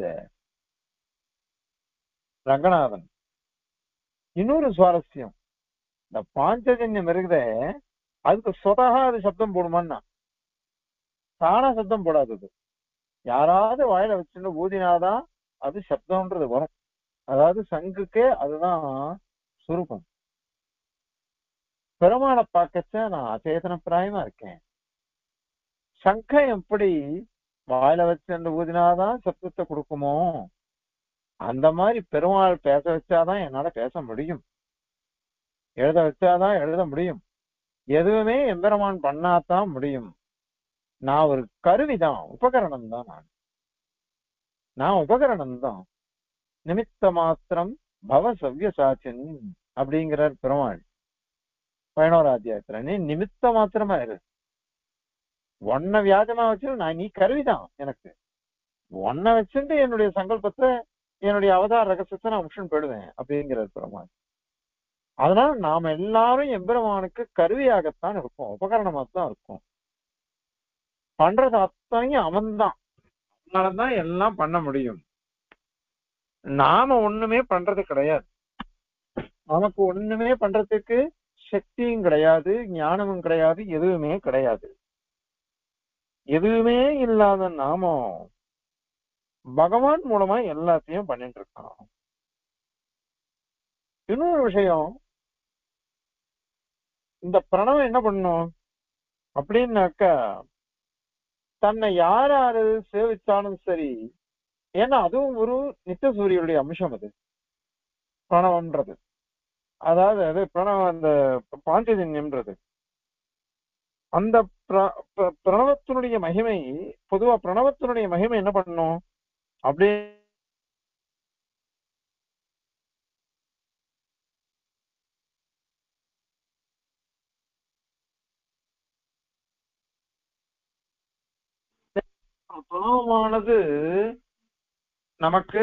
ரங்கநாதன். இன்னொரு சுவாரஸ்யம், இந்த பாஞ்சஜன்யம் இருக்குதே, அதுக்கு சொதகா அது சப்தம் போடுமான்னா, தானா சப்தம் போடாது. அது யாராவது வாயில வச்சுன்னு ஊதினாதான் அது சப்தம்ன்றது வரும். அதாவது சங்குக்கே அதுதான் சுரூபம். பெருமாளை பார்க்கச்ச நான் அச்சேதன பிராயமா இருக்கேன். சங்கம் எப்படி வாயில வச்சு ஊதினாதான் சப்தத்தை கொடுக்குமோ, அந்த மாதிரி பெருமாள் பேச வச்சாதான் என்னால பேச முடியும், எழுத வச்சாதான் எழுத முடியும். எதுவுமே எம்பெருமான் பண்ணாதான் முடியும். நான் ஒரு கருவிதான், உபகரணம் தான். நான் உபகரணம் தான். நிமித்த மாத்திரம் பவ சவ்யசாச்சின் அப்படிங்கிறார் பெருமாள் 11ஆம் அத்தியாயத்துல. நீ நிமித்த மாத்திரமா இரு, ஒன்ன வியாஜமா வச்சு நான், நீ கருவிதான் எனக்கு. ஒன்ன வச்சுட்டு என்னுடைய சங்கல்பத்தை, என்னுடைய அவதார ரகசியத்தை நான் முஷன் போயிடுவேன் அப்படிங்கிறார் பெருமாள். அதனால நாம எல்லாரும் எம்பெருமானுக்கு கருவியாகத்தான் இருக்கும், உபகரணமாகத்தான் இருக்கும். பண்றது அத்தனையும் அவன்தான். அதனாலதான் எல்லாம் பண்ண முடியும். நாம ஒண்ணுமே பண்றது கிடையாது. நமக்கு ஒண்ணுமே பண்றதுக்கு சக்தியும் கிடையாது, ஞானமும் கிடையாது, எதுவுமே கிடையாது. எதுவுமே இல்லாத நாம பகவான் மூலமா எல்லாத்தையும் பண்ணிட்டு இருக்கோம். இன்னொரு விஷயம், இந்த பிரணவம் என்ன பண்ணும் அப்படின்னாக்கா, தன்னை யார் யாரு சேவிச்சாலும் சரி, ஏன்னா அதுவும் ஒரு நித்திய சூரியனுடைய அம்சம் அது பிரணவம்ன்றது. அதாவது அது பிரணவம், அந்த பாஞ்சஜன்யம்ன்றது, அந்த பிரணவத்தினுடைய மகிமை. பொதுவா பிரணவத்தினுடைய மகிமை என்ன பண்ணும் அப்படி, பிரணவமானது நமக்கு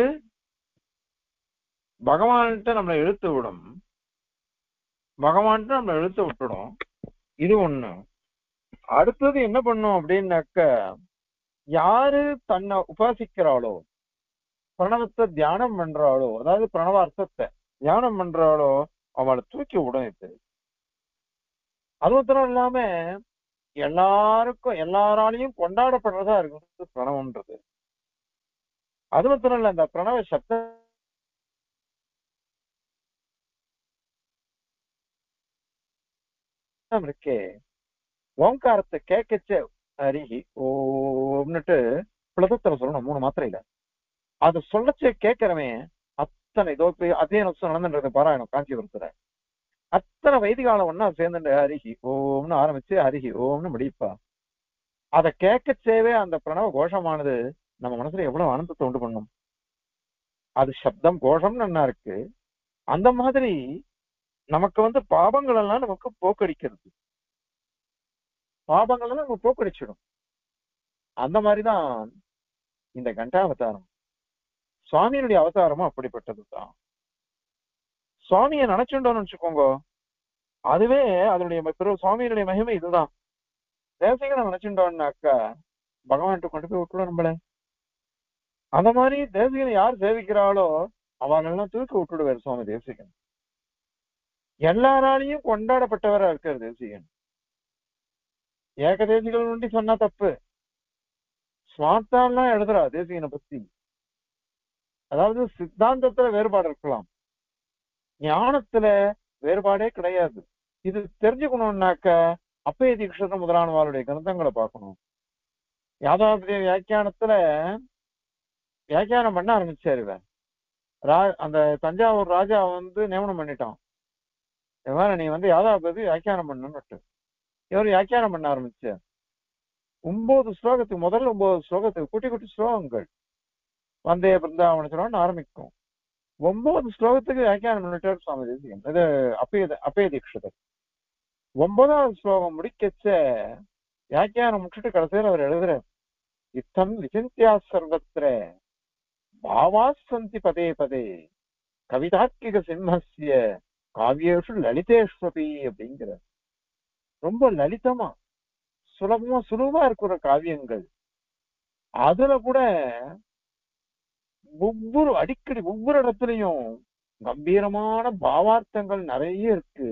பகவான்கிட்ட நம்மளை இழுத்து விடும், பகவான்கிட்ட நம்மளை இழுத்து விட்டுடும். இது ஒண்ணு. அடுத்தது என்ன பண்ணும் அப்படின்னாக்க, யாரு தன்னை உபாசிக்கிறாளோ, பிரணவத்தை தியானம் பண்றாளோ, அதாவது பிரணவ அர்த்தத்தை தியானம் பண்றாளோ, அவளை தூக்கி விடும். இது அது மாத்திரம் இல்லாம எல்லாருக்கும் எல்லாராலையும் கொண்டாடப்படுறதா இருக்கு பிரணவம்ன்றது. அது மாத்திரம் இல்ல, இந்த பிரணவ சப்தம் இருக்கே, ஓங்காரத்தை கேட்கச்ச ஹரிஹி ஓம்னுட்டு புலதத்துல சொல்லணும் 3 மாத்திரையில. அது சொல்லச்சே கேட்கிறவன் அத்தனை இதோ அதே நஷ்டம் நடந்துன்றது பாராயணம் காஞ்சிபுரத்துல. அத்தனை வைதிகாலம் ஒன்னா சேர்ந்துட்டு ஹரிஹி ஓம்னு ஆரம்பிச்சு ஹரிஹி ஓம்னு முடிப்பா. அதை கேட்கச்சேவே அந்த பிரணவ கோஷமானது நம்ம மனசுல எவ்வளவு ஆனந்தத்தை உண்டு பண்ணும். அது சப்தம் கோஷம்னு என்ன இருக்கு, அந்த மாதிரி நமக்கு பாபங்கள் எல்லாம் நமக்கு போக்கடிக்கிறது, பாபங்கள் எல்லாம் நமக்கு போக்கடிச்சிடும். அந்த மாதிரிதான் இந்த கண்டாவதாரம், சுவாமியினுடைய அவதாரமும் அப்படிப்பட்டதுதான். சுவாமியை நினைச்சுட்டோம்னு வச்சுக்கோங்க, அதுவே அதனுடைய சுவாமியினுடைய மகிமை இதுதான். தேசிகனை நினைச்சுட்டோம்னாக்கா பகவான்கிட்ட கொண்டு போய் விட்டுடும் நம்மள. அந்த மாதிரி தேசிகனை யார் சேவிக்கிறாளோ அவங்களெல்லாம் தூக்கி விட்டுடுவார் சுவாமி தேசிகன். எல்லாராலையும் கொண்டாடப்பட்டவரா இருக்கார் தேசிகன். ஏக தேசிகள் ஒண்டி சொன்னா தப்பு, ஸ்வார்த்தாலாம் எழுதுறா தேசிகனை பத்தி. அதாவது சித்தாந்தத்துல வேறுபாடு இருக்கலாம், ஞானத்துல வேறுபாடே கிடையாது. இது தெரிஞ்சுக்கணும்னாக்க அப்பய தீட்சிதர் முதலானவாளுடைய கிரந்தங்களை பார்க்கணும். யாதாத்திரிய வியாக்கியானத்துல வியாக்கியானம் பண்ண ஆரம்பிச்சாரு இவன். அந்த தஞ்சாவூர் ராஜா நியமனம் பண்ணிட்டான், இவன் நீ யாதாபதி வியாக்கியானம் பண்ணுன்னு. இவர் வியாக்கியானம் பண்ண ஆரம்பிச்சார். 9 ஸ்லோகத்துக்கு, முதல்ல 9 ஸ்லோகத்துக்கு குட்டி குட்டி ஸ்லோகங்கள் வந்தே பிருந்தாவனத்தினு ஆரம்பிக்கும். 9 ஸ்லோகத்துக்கு வியாக்கியானம் பண்ணிட்டார் சுவாமி தேசிகன். இது அப்பய தீட்சிதர் 9வது ஸ்லோகம் முடிக்கச்ச வியாக்கியானம் முடிச்சுட்டு கடைசியில் அவர் எழுதுறார், இத்தம் விசிந்தியா சர்வத்திர பாவாசந்தி பதே பதே கவிதாத்கிக சிம்மஸ்ய காவியேஷு லலிதேஸ்வபி அப்படிங்கிற. ரொம்ப லலிதமா சுலபமா இருக்கிற காவியங்கள். அதுல கூட அடிக்கடி ஒவ்வொரு இடத்துலயும் கம்பீரமான பாவார்த்தங்கள் நிறைய இருக்கு.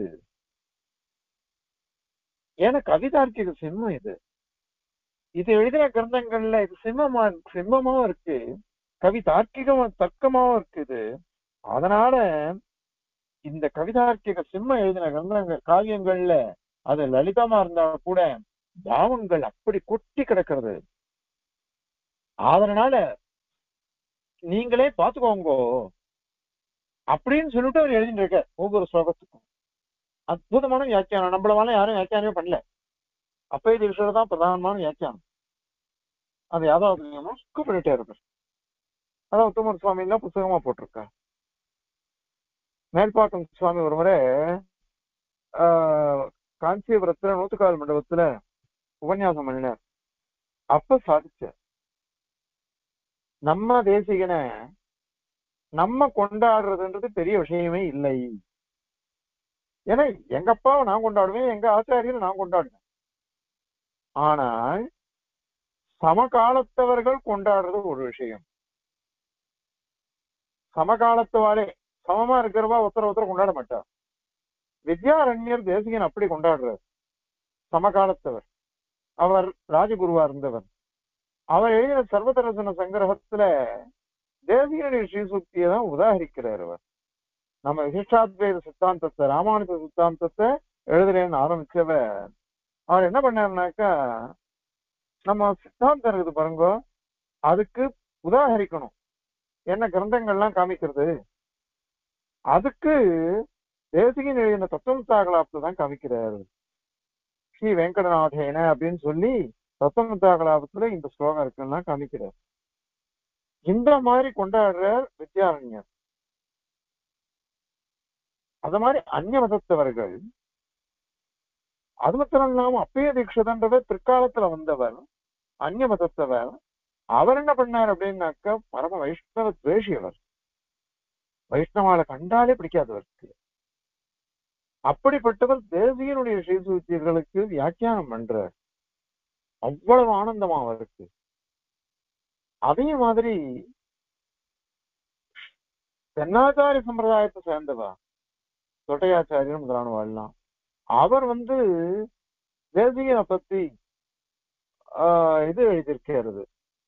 ஏன்னா கவிதார்க்கிக சிம்மம் இது. இது எழுதின கிரந்தங்கள்ல இது சிம்மமாவும் இருக்கு, கவிதார்க்கிகமும் தர்க்கமாவும் இருக்குது. அதனால இந்த கவிதார்க்கிக சிம்மம் எழுதின கிரந்தங்கள் காவியங்கள்ல அது லலிதமா இருந்தா கூட பாவங்கள் அப்படி கொட்டி கிடக்கிறது. அதனால நீங்களே பாத்துக்கோங்கோ அப்படின்னு சொல்லிட்டு அவர் எழுதிட்டு இருக்க. ஒவ்வொரு ஸ்லோகத்துக்கும் அற்புதமான வியாக்கியானம். நம்மளவால யாரும் வியாக்கியானமே பண்ணல, அப்பய தீட்சிதர் தான் பிரதானமான வியாக்கியானம். அது யாதவ பண்ணிட்டே இருக்கு. அதான் உத்தமர் சுவாமி எல்லாம் புத்தகமா போட்டிருக்கா. மேல்பாக்கம் சுவாமி ஒரு முறை காஞ்சிபுரத்துல நூத்துக்கால் மண்டபத்துல உபன்யாசம் பண்ணினார். அப்ப சாதிச்ச நம்ம தேசிகனை நம்ம கொண்டாடுறதுன்றது பெரிய விஷயமே இல்லை. ஏன்னா எங்க அப்பாவை நான் கொண்டாடுவேன், எங்க ஆச்சாரியரை நான் கொண்டாடுவேன். ஆனால் சமகாலத்தவர்கள் கொண்டாடுறது ஒரு விஷயம். சமகாலத்துவாரே சமமா இருக்கிறவா ஒருத்தர் கொண்டாட மாட்டார். வித்யாரண்யர் தேசிகன் அப்படி கொண்டாடுறார். சமகாலத்தவர், அவர் ராஜகுருவா இருந்தவர். அவர் எழுதின சர்வதர்சன சங்கிரகத்துல தேசிகனுடைய ஸ்ரீசூக்தியை தான் உதாகரிக்கிறார். அவர் நம்ம விசிஷ்டாத்வைத சித்தாந்தத்தை, ராமானுஜ சித்தாந்தத்தை எழுதுறேன்னு ஆரம்பிச்சவர் அவர் என்ன பண்ணாருனாக்கா, நம்ம சித்தாந்தம் இருக்குது பாருங்க, அதுக்கு உதாகரிக்கணும் என்ன கிரந்தங்கள்லாம் காமிக்கிறது. அதுக்கு தேசிகன் எழுதின தத்துவமுத்தாகலாப்தை தான் காமிக்கிறாரு. ஸ்ரீ வெங்கடநாதேன அப்படின்னு சொல்லி தத்துவமுத்தாகலாபத்துல இந்த ஸ்லோகம் இருக்குன்னா காமிக்கிறார். இந்த மாதிரி கொண்டாடுறார் வித்யாரண்யர். அது மாதிரி அந்நிய மதத்தவர்கள், அது மாத்திரம் இல்லாம அப்பய தீட்சிதன்றவர் பிற்காலத்துல வந்தவர், அந்நிய மதத்தவர். அவர் என்ன பண்ணார் அப்படின்னாக்கா பரம வைஷ்ணவ துவேஷியவர். வைஷ்ணவால கண்டாலே பிடிக்காதவருக்கு. அப்படிப்பட்டவர் தேசிகனுடைய ஸ்ரீசூத்திகளுக்கு வியாக்கியானம் பண்றார். அவ்வளவு ஆனந்தமா அவருக்கு. அதே மாதிரி தென்னாச்சாரிய சம்பிரதாயத்தை சேர்ந்தவா தொட்டையாச்சாரியர் முதலானவாள்லாம் அவர் தேசிகனை பத்தி இது எழுதியிருக்கிறது.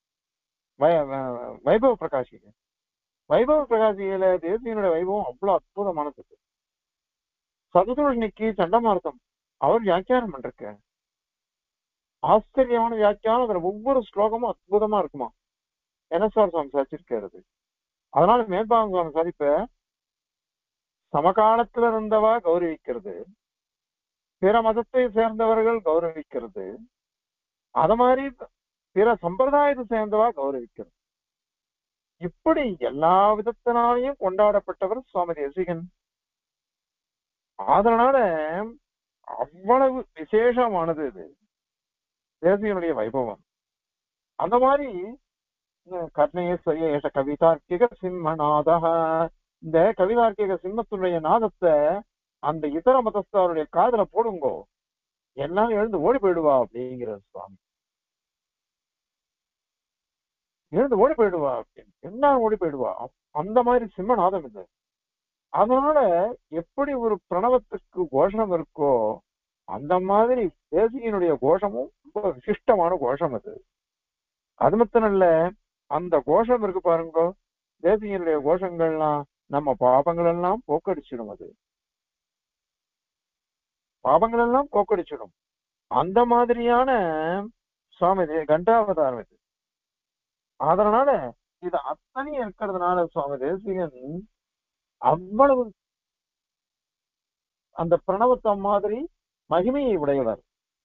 வைபவ பிரகாசிகை. வைபவ பிரகாசிகையில தேசிகனுடைய வைபவம் அவ்வளவு அற்புதமானது. சதுர்ணிக்கு சண்டமார்த்தம் அவர் வியாக்கியானம் பண்ற ஆச்சரியமான வியாக்கியானம். அதுல ஒவ்வொரு ஸ்லோகமும் அற்புதமா இருக்குமா. NSR சுவாமி சாதிச்சிருக்கிறது. அதனால மேல்பாகம் சுவாமி சாதிப்ப சமகாலத்துல இருந்தவா கௌரவிக்கிறது, பிற மதத்தை சேர்ந்தவர்கள் கௌரவிக்கிறது, அது மாதிரி பிற சம்பிரதாயத்தை சேர்ந்தவா கௌரவிக்கிறது. இப்படி எல்லா விதத்தினாலையும் கொண்டாடப்பட்டவர் சுவாமி தேசிகன். அதனால அவ்வளவு விசேஷமானது இது தேசிகனுடைய வைபவம். அந்த மாதிரி கர்ணேஸ்வரிய கவிதார்க்கிக சிம்மநாத, இந்த கவிதார்க்கிக சிம்மத்துடைய நாதத்தை அந்த இதர மதஸ்தருடைய காதல போடுங்கோ, எல்லாம் எழுந்து ஓடி போயிடுவா அப்படிங்கிறார் சுவாமி. எழுந்து ஓடி போயிடுவா அப்படின்னு என்ன ஓடி போயிடுவா, அந்த மாதிரி சிம்மநாதம் இது. அதனால எப்படி ஒரு பிரணவத்துக்கு கோஷம் இருக்கோ அந்த மாதிரி தேசிகனுடைய கோஷமும் ரொம்ப விசிஷ்டமான கோஷம் அது. அது மட்டும் இல்ல, அந்த கோஷம் இருக்கு பாருங்க, தேசிகனுடைய கோஷங்கள்லாம் நம்ம பாபங்கள் எல்லாம் போக்கடிச்சிடும். அது பாபங்கள் எல்லாம் போக்கடிச்சிடும். அந்த மாதிரியான சுவாமி கண்டாவதாரம் இது. அதனால இது அத்தனை இருக்கிறதுனால சுவாமி தேசிகன் அவ்வளவு அந்த பிரணவத்தை மாதிரி மகிமையை உடையவர்.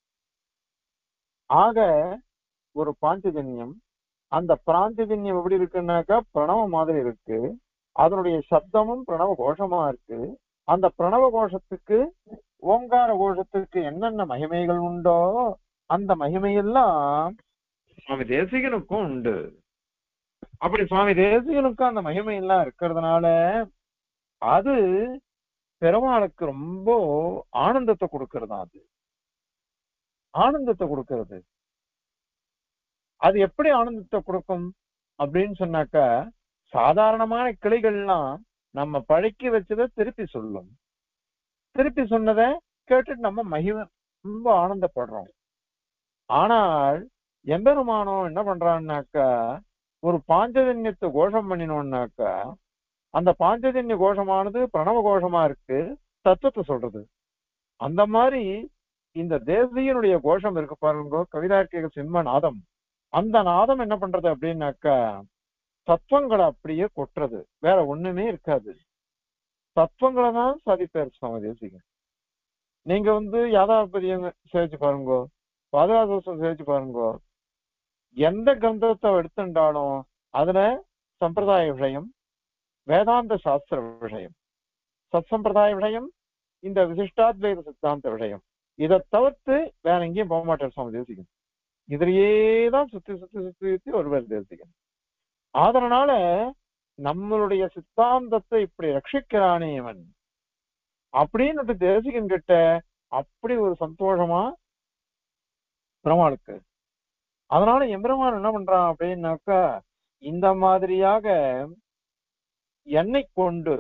ஆக ஒரு பாஞ்சஜன்யம், அந்த பிராஞ்சஜன்யம் எப்படி இருக்குன்னாக்கா பிரணவம் மாதிரி இருக்கு. அதனுடைய சப்தமும் பிரணவ கோஷமா இருக்கு. அந்த பிரணவ கோஷத்துக்கு ஓங்கார கோஷத்துக்கு என்னென்ன மகிமைகள் உண்டோ அந்த மகிமையெல்லாம் சுவாமி தேசிகனுக்கும் உண்டு. அப்படி சுவாமி தேசிகனுக்கும் அந்த மகிமை எல்லாம் இருக்கிறதுனால அது பெருமாளுக்கு ரொம்ப ஆனந்தத்தை கொடுக்கறது. அது ஆனந்தத்தை கொடுக்கறது. அது எப்படி ஆனந்தத்தை கொடுக்கும் அப்படின்னு சொன்னாக்கா, சாதாரணமான கிளைகள்லாம் நம்ம பழக்கி வச்சதை திருப்பி சொல்லும். திருப்பி சொன்னதை கேட்டுட்டு நம்ம மகிழ ரொம்ப ஆனந்தப்படுறோம். ஆனால் எம்பெருமானோ என்ன பண்றான்னாக்கா, ஒரு பாஞ்சஜன்யத்தை கோஷம் பண்ணினோம்னாக்கா, அந்த பாஞ்சஜன்ய கோஷமானது பிரணவ கோஷமா இருக்கு, தத்துவத்தை சொல்றது. அந்த மாதிரி இந்த தேசியனுடைய கோஷம் இருக்கு பாருங்க, கவிதார்க்கிக சிம்ம நாதம். அந்த நாதம் என்ன பண்றது அப்படின்னாக்கா, தத்துவங்களை அப்படியே கொட்டுறது, வேற ஒண்ணுமே இருக்காது. தத்துவங்களை தான் சாதிப்பார் சுவாமி தேசிகன். நீங்க யாதாபதியம் சேவிச்சு பாருங்க, பாதுகாதோஷம் சேவிச்சு பாருங்க, எந்த கிரந்தத்தை எடுத்துட்டாலும் அதுல சம்பிரதாய விஷயம், வேதாந்த சாஸ்திர விஷயம், சத் சம்பிரதாய விஷயம், இந்த விசிஷ்டாத்வைத சித்தாந்த விஷயம், இதை தவிர்த்து வேற எங்கேயும் போக மாட்டார் சுவாமி தேசிகன். இதுலயேதான் சுத்தி சுத்தி சுத்தி சுத்தி ஒருவர் தேசிகன். அதனால நம்மளுடைய சித்தாந்தத்தை இப்படி ரட்சிக்கிறானே இவன் அப்படின்னு தேசிகன் கிட்ட அப்படி ஒரு சந்தோஷமா பெருமாளுக்கு. அதனால எம்பெருமான் என்ன பண்றான் அப்படின்னாக்கா, இந்த மாதிரியாக என்னை கொண்டு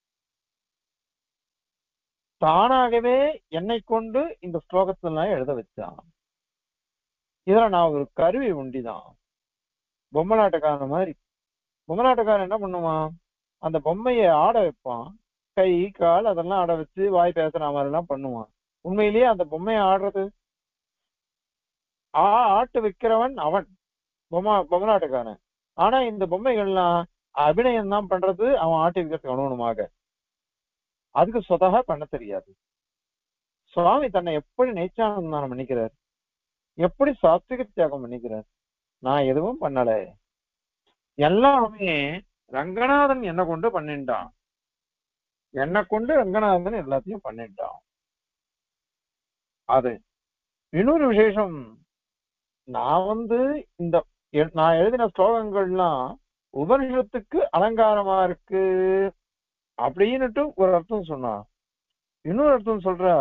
தானாகவே என்னை கொண்டு இந்த ஸ்லோகத்துல எழுத வச்சான். இதுல நான் ஒரு கருவி உண்டிதான், பொம்மலாட்டக்காரன் மாதிரி. பொம்மலாட்டக்காரன் என்ன பண்ணுவான், அந்த பொம்மையை ஆட வைப்பான், கை கால் அதெல்லாம் ஆட வச்சு வாய் பேசுற மாதிரி எல்லாம் பண்ணுவான். உண்மையிலேயே அந்த பொம்மையை ஆடுறது ஆட்டு வைக்கிறவன் அவன், பொம்மலாட்டக்காரன். ஆனா இந்த பொம்மைகள்லாம் அபிநயம் தான் பண்றது, அவன் ஆட்டி வைக்கிறதுக்கு அனுகுணமாக. அதுக்கு சொதக பண்ண தெரியாது. சுவாமி தன்னை எப்படி நெய்ச்சானந்தானம் பண்ணிக்கிறார், எப்படி சாத்விக தியாகம் பண்ணிக்கிறார். நான் எதுவும் பண்ணல, எல்லாமே ரங்கநாதன் என்ன கொண்டு பண்ணிட்டான், என்னை கொண்டு ரங்கநாதன் எல்லாத்தையும் பண்ணிட்டான். அது இன்னொரு விசேஷம். நான் இந்த நான் எழுதின ஸ்லோகங்கள்லாம் உபனிஷத்துக்கு அலங்காரமா இருக்கு அப்படின்னுட்டு ஒரு அர்த்தம் சொன்னா, இன்னொரு அர்த்தம் சொல்றா,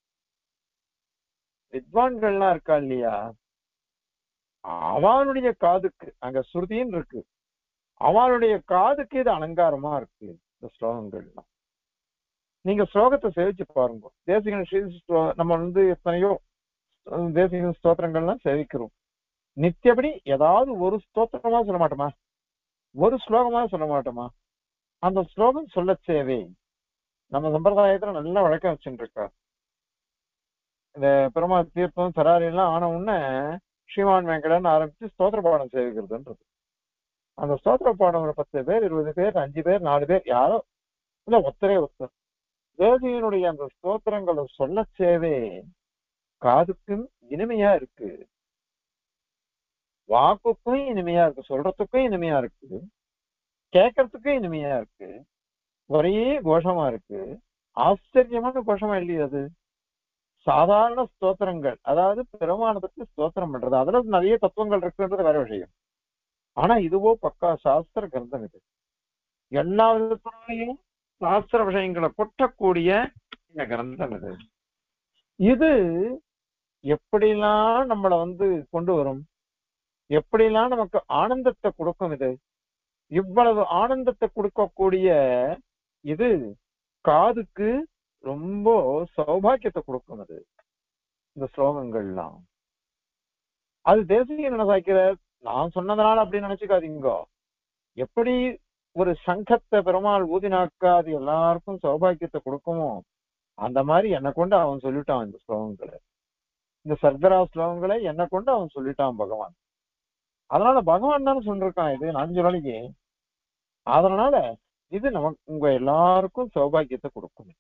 வித்வான்கள்லாம் இருக்கா இல்லையா, அவனுடைய காதுக்கு அங்க ஸ்ருதின்னு இருக்கு, அவனுடைய காதுக்கு இது அலங்காரமா இருக்கு இந்த ஸ்லோகங்கள்லாம். நீங்க ஸ்லோகத்தை சேவிச்சு பாருங்க. தேசிகன் நம்ம எத்தனையோ தேசிகன் ஸ்தோத்திரங்கள்லாம் சேவிக்கிறோம். நித்தியபடி ஏதாவது ஒரு ஸ்தோத்திரமா சொல்ல மாட்டோமா, ஒரு ஸ்லோகமா சொல்ல மாட்டோமா? அந்த ஸ்லோகம் சொல்ல சேவை நம்ம சம்பிரதாயத்துல நல்லா வழக்கம் வச்சுட்டு இருக்கா. இந்த பெருமாள் தீர்த்தம் சராரி எல்லாம் ஆன உடனே ஸ்ரீமான் வெங்கடன் ஆரம்பிச்சு ஸ்தோத்திர பாடம் சேவிக்கிறதுன்றது. அந்த ஸ்தோத்திர பாடம் ஒரு 10 பேர் 20 பேர் 5 பேர் 4 பேர் யாரோ இல்ல ஒருத்தரே ஒருத்தர் தேசியனுடைய அந்த ஸ்தோத்திரங்களை சொல்ல சேவே காதுக்கும் இனிமையா இருக்கு, வாக்குக்கும் இனிமையா இருக்கு, சொல்றதுக்கும் இனிமையா இருக்கு, கேட்கறதுக்கும் இனிமையா இருக்கு, ஒரே கோஷமா இருக்கு. ஆச்சரியமான கோஷமா இல்லையா அது? சாதாரண ஸ்தோத்திரங்கள், அதாவது பெருமானை பத்தி ஸ்தோத்திரம் பண்றது, அதுல நிறைய தத்துவங்கள் இருக்குன்றது வேற விஷயம். ஆனா இதுவோ பக்கா சாஸ்திர கிரந்தம். இது எல்லா விதத்திலையும் சாஸ்திர விஷயங்களை கொட்டக்கூடிய இந்த கிரந்தம் இது. இது எப்படிலாம் நம்மளை கொண்டு வரும், எப்படிலாம் நமக்கு ஆனந்தத்தை கொடுக்கும். இது இவ்வளவு ஆனந்தத்தை கொடுக்கக்கூடிய இது காதுக்கு ரொம்ப சௌபாக்கியத்தை கொடுக்கும். அது இந்த ஸ்லோகங்கள்லாம் அது தேசிய நினைக்கிற நான் சொன்னதுனால அப்படி நினைச்சுக்காதீங்கோ. எப்படி ஒரு சங்கத்தை பெருமாள் ஊதினாக்கா அது எல்லாருக்கும் சௌபாக்கியத்தை கொடுக்குமோ, அந்த மாதிரி என்னை கொண்டு அவன் சொல்லிட்டான் இந்த ஸ்லோகங்களை, இந்த சர்க்கரா ஸ்லோகங்களை என்னை கொண்டு அவன் சொல்லிட்டான் பகவான். அதனால பகவான் தானே சொல்லிருக்கான், இது நான் சொல்லலையே. அதனால இது நமக்கு உங்க எல்லாருக்கும் சௌபாக்கியத்தை கொடுக்கும்,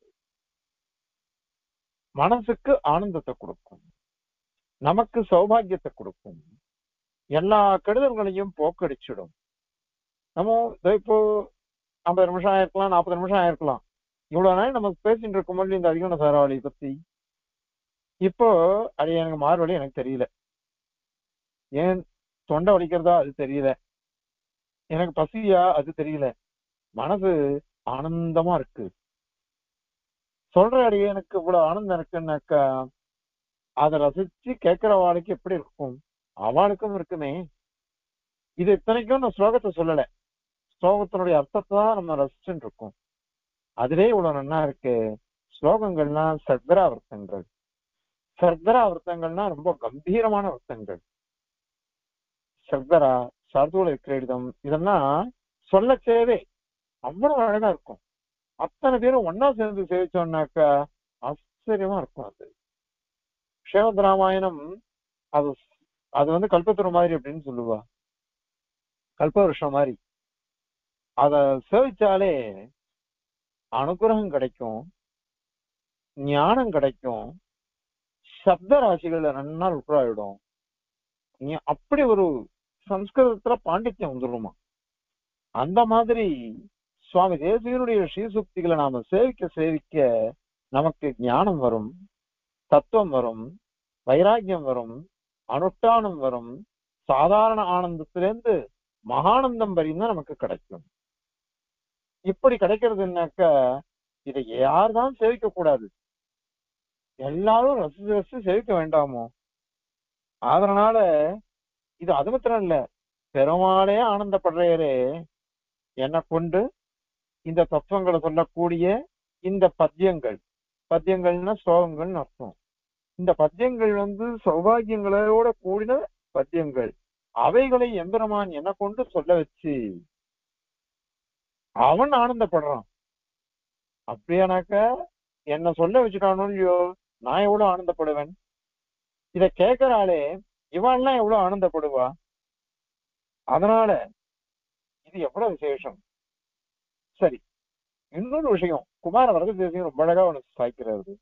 மனசுக்கு ஆனந்தத்தை கொடுக்கும், நமக்கு சௌபாகியத்தை கொடுக்கும், எல்லா கெடுதல்களையும் போக்கடிச்சிடும். நம்ம இப்போ 50 நிமிஷம் ஆயிருக்கலாம், 40 நிமிஷம் ஆயிருக்கலாம். இவ்வளவு நாள் நம்ம பேசிட்டு இருக்கும்போது இந்த அதிகமான சாராவளி பத்தி இப்போ அது எனக்கு மாறுவழி எனக்கு தெரியல. ஏன் தொண்டை வலிக்கிறதா அது தெரியல, எனக்கு பசியா அது தெரியல. மனசு ஆனந்தமா இருக்கு. சொல்ற அடியே எனக்கு இவ்வளவு ஆனந்தம் இருக்குன்னாக்கா அதை ரசிச்சு கேட்கிற வாழ்க்கை எப்படி இருக்கும்? அவளுக்கும் இருக்குமே. இது இத்தனைக்கும் நான் ஸ்லோகத்தை சொல்லல, ஸ்லோகத்தினுடைய அர்த்தத்தை தான் நம்ம ரசிச்சுட்டு இருக்கோம். அதுவே இவ்வளவு நன்னா இருக்கு. ஸ்லோகங்கள்லாம் சர்க்கராவர்த்தங்கள். சர்க்கராவர்த்தங்கள்னா ரொம்ப கம்பீரமான அர்த்தங்கள். சர்க்கரா, சார்தூல விக்கிரீடம், இதெல்லாம் சொல்ல சேவே அவ்வளவு அழகா இருக்கும். அத்தனை பேரும் ஒன்னா சேர்ந்து சேவிச்சோம்னாக்கா ஆச்சரியமா இருக்கும். அது ஸ்ரீமத் ராமாயணம். அது அது வந்து கல்பத்துரு மாதிரி அப்படின்னு சொல்லுவா, கல்ப வருஷம் மாதிரி. அத சேவிச்சாலே அனுகிரகம் கிடைக்கும், ஞானம் கிடைக்கும், சப்த ராசிகள்ல நன்னா உட்காயிடும். நீ அப்படி ஒரு சம்ஸ்கிருதத்துல பாண்டித்யம் வந்துருமா. அந்த மாதிரி சுவாமி தேசிகனுடைய ஸ்ரீசுக்திகளை நாம சேவிக்க சேவிக்க நமக்கு ஞானம் வரும், தத்துவம் வரும், வைராக்கியம் வரும், அனுஷ்டானம் வரும். சாதாரண ஆனந்தத்திலிருந்து மகானந்தம் வரையும் தான் நமக்கு கிடைக்கும். இப்படி கிடைக்கிறதுனாக்கா இதை யார்தான் சேவிக்க கூடாது? எல்லாரும் ரசிச்சு ரசிச்சு சேவிக்க வேண்டாமோ? அதனால இது அது மாத்திரம் இல்ல, பெருமாளே ஆனந்தப்படுறையரே என்னை கொண்டு இந்த தத்துவங்களை சொல்லக்கூடிய இந்த பத்தியங்கள், பத்தியங்கள்னா ஸ்லோகங்கள்னு அர்த்தம். இந்த பத்தியங்கள் வந்து சௌபாகியங்களோட கூடின பத்தியங்கள். அவைகளை எம்பெருமான் என்ன கொண்டு சொல்ல வச்சு அவன் ஆனந்தப்படுறான். அப்படியானாக்க என்ன சொல்ல வச்சுட்டானோ இல்லையோ, நான் எவ்வளவு ஆனந்தப்படுவேன்? இத கேட்கிறாளே இவாள்லாம் எவ்வளவு ஆனந்தப்படுவா? அதனால இது எவ்வளவு விசேஷம். சரி, இன்னொரு விஷயம், குமார வரத தேசிகன் ரொம்ப அழகா உனக்கு சாய்க்கிறாரு.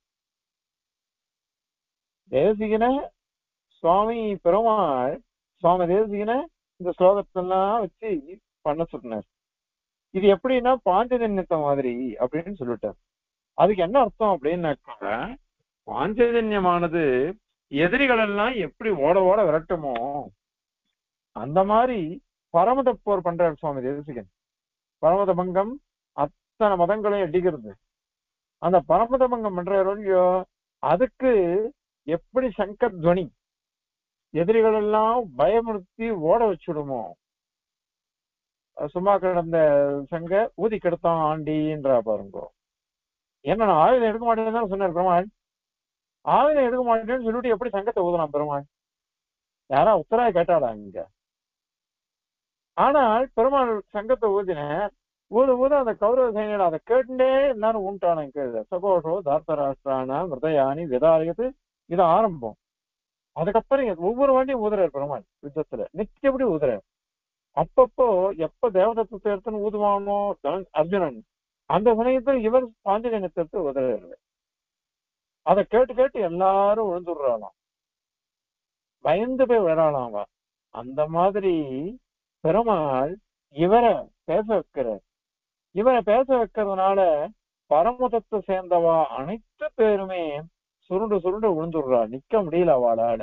தேசிகன சுவாமி பெருமாள், சுவாமி தேசிகன இந்த ஸ்லோகத்தெல்லாம் வச்சு பண்ண சொன்னார். இது எப்படின்னா பாஞ்சஜன்யத்த மாதிரி அப்படின்னு சொல்லிட்டார். அதுக்கு என்ன அர்த்தம் அப்படின்னாக்கா, பாஞ்சஜன்யமானது எதிரிகள் எல்லாம் எப்படி ஓட ஓட விரட்டுமோ அந்த மாதிரி பரமத போர் பண்றார் சுவாமி தேசிகன். பரமத பங்கம் அத்தனை மதங்களையும் அடிக்கிறது. அந்த பரமத பங்கம் பண்றாரோ இல்லையோ, அதுக்கு எப்படி சங்கர் துவனி எதிரிகள் எல்லாம் பயமுறுத்தி ஓட வச்சுடுமோ. சும்மா கிடந்த சங்க ஊதி கெடுத்தான் ஆண்டின்றா பாருங்க. என்ன நான் ஆயுதம் எடுக்க மாட்டேன்னு தான் சொன்னார் பெருமாள். ஆயுதம் எடுக்க மாட்டேன்னு சொல்லிட்டு எப்படி சங்கத்தை ஊதலாம் பெருமாள்? யாரா உத்தராய கேட்டாளா இங்க? ஆனால் பெருமாள் சங்கத்தை ஊதின ஊத ஊத அந்த கௌரவ சைனியர் அதை கேட்டுட்டே எல்லாரும் உண்டான கேள்வி சகோஷோ தார்த்தராஷ்டிரான மிருதயானி விதாலயத்து இது ஆரம்பம். அதுக்கப்புறம் ஒவ்வொரு வாண்டியும் ஊதுறாரு பெருமாள் யுத்தத்துல நிச்சயப்படி ஊதுறாரு. அப்பப்போ எப்ப தேவதத்துவத்தை எடுத்துன்னு ஊதுவானோ அர்ஜுனன், அந்த சமயத்துல இவர் பாஞ்சஜன்யத்தை எடுத்து ஊதுறாரு. அதை கேட்டு கேட்டு எல்லாரும் விழுந்துடுறாளாம், பயந்து போய் விழறாளாம். அந்த மாதிரி பெருமாள் இவரை பேச வைக்கிறார். இவரை பேச வைக்கிறதுனால பரமதத்தை சேர்ந்தவா அனைத்து பேருமே சுருண்டு சுருண்டு விழுந்துடுறா, நிக்க முடியல அவளால.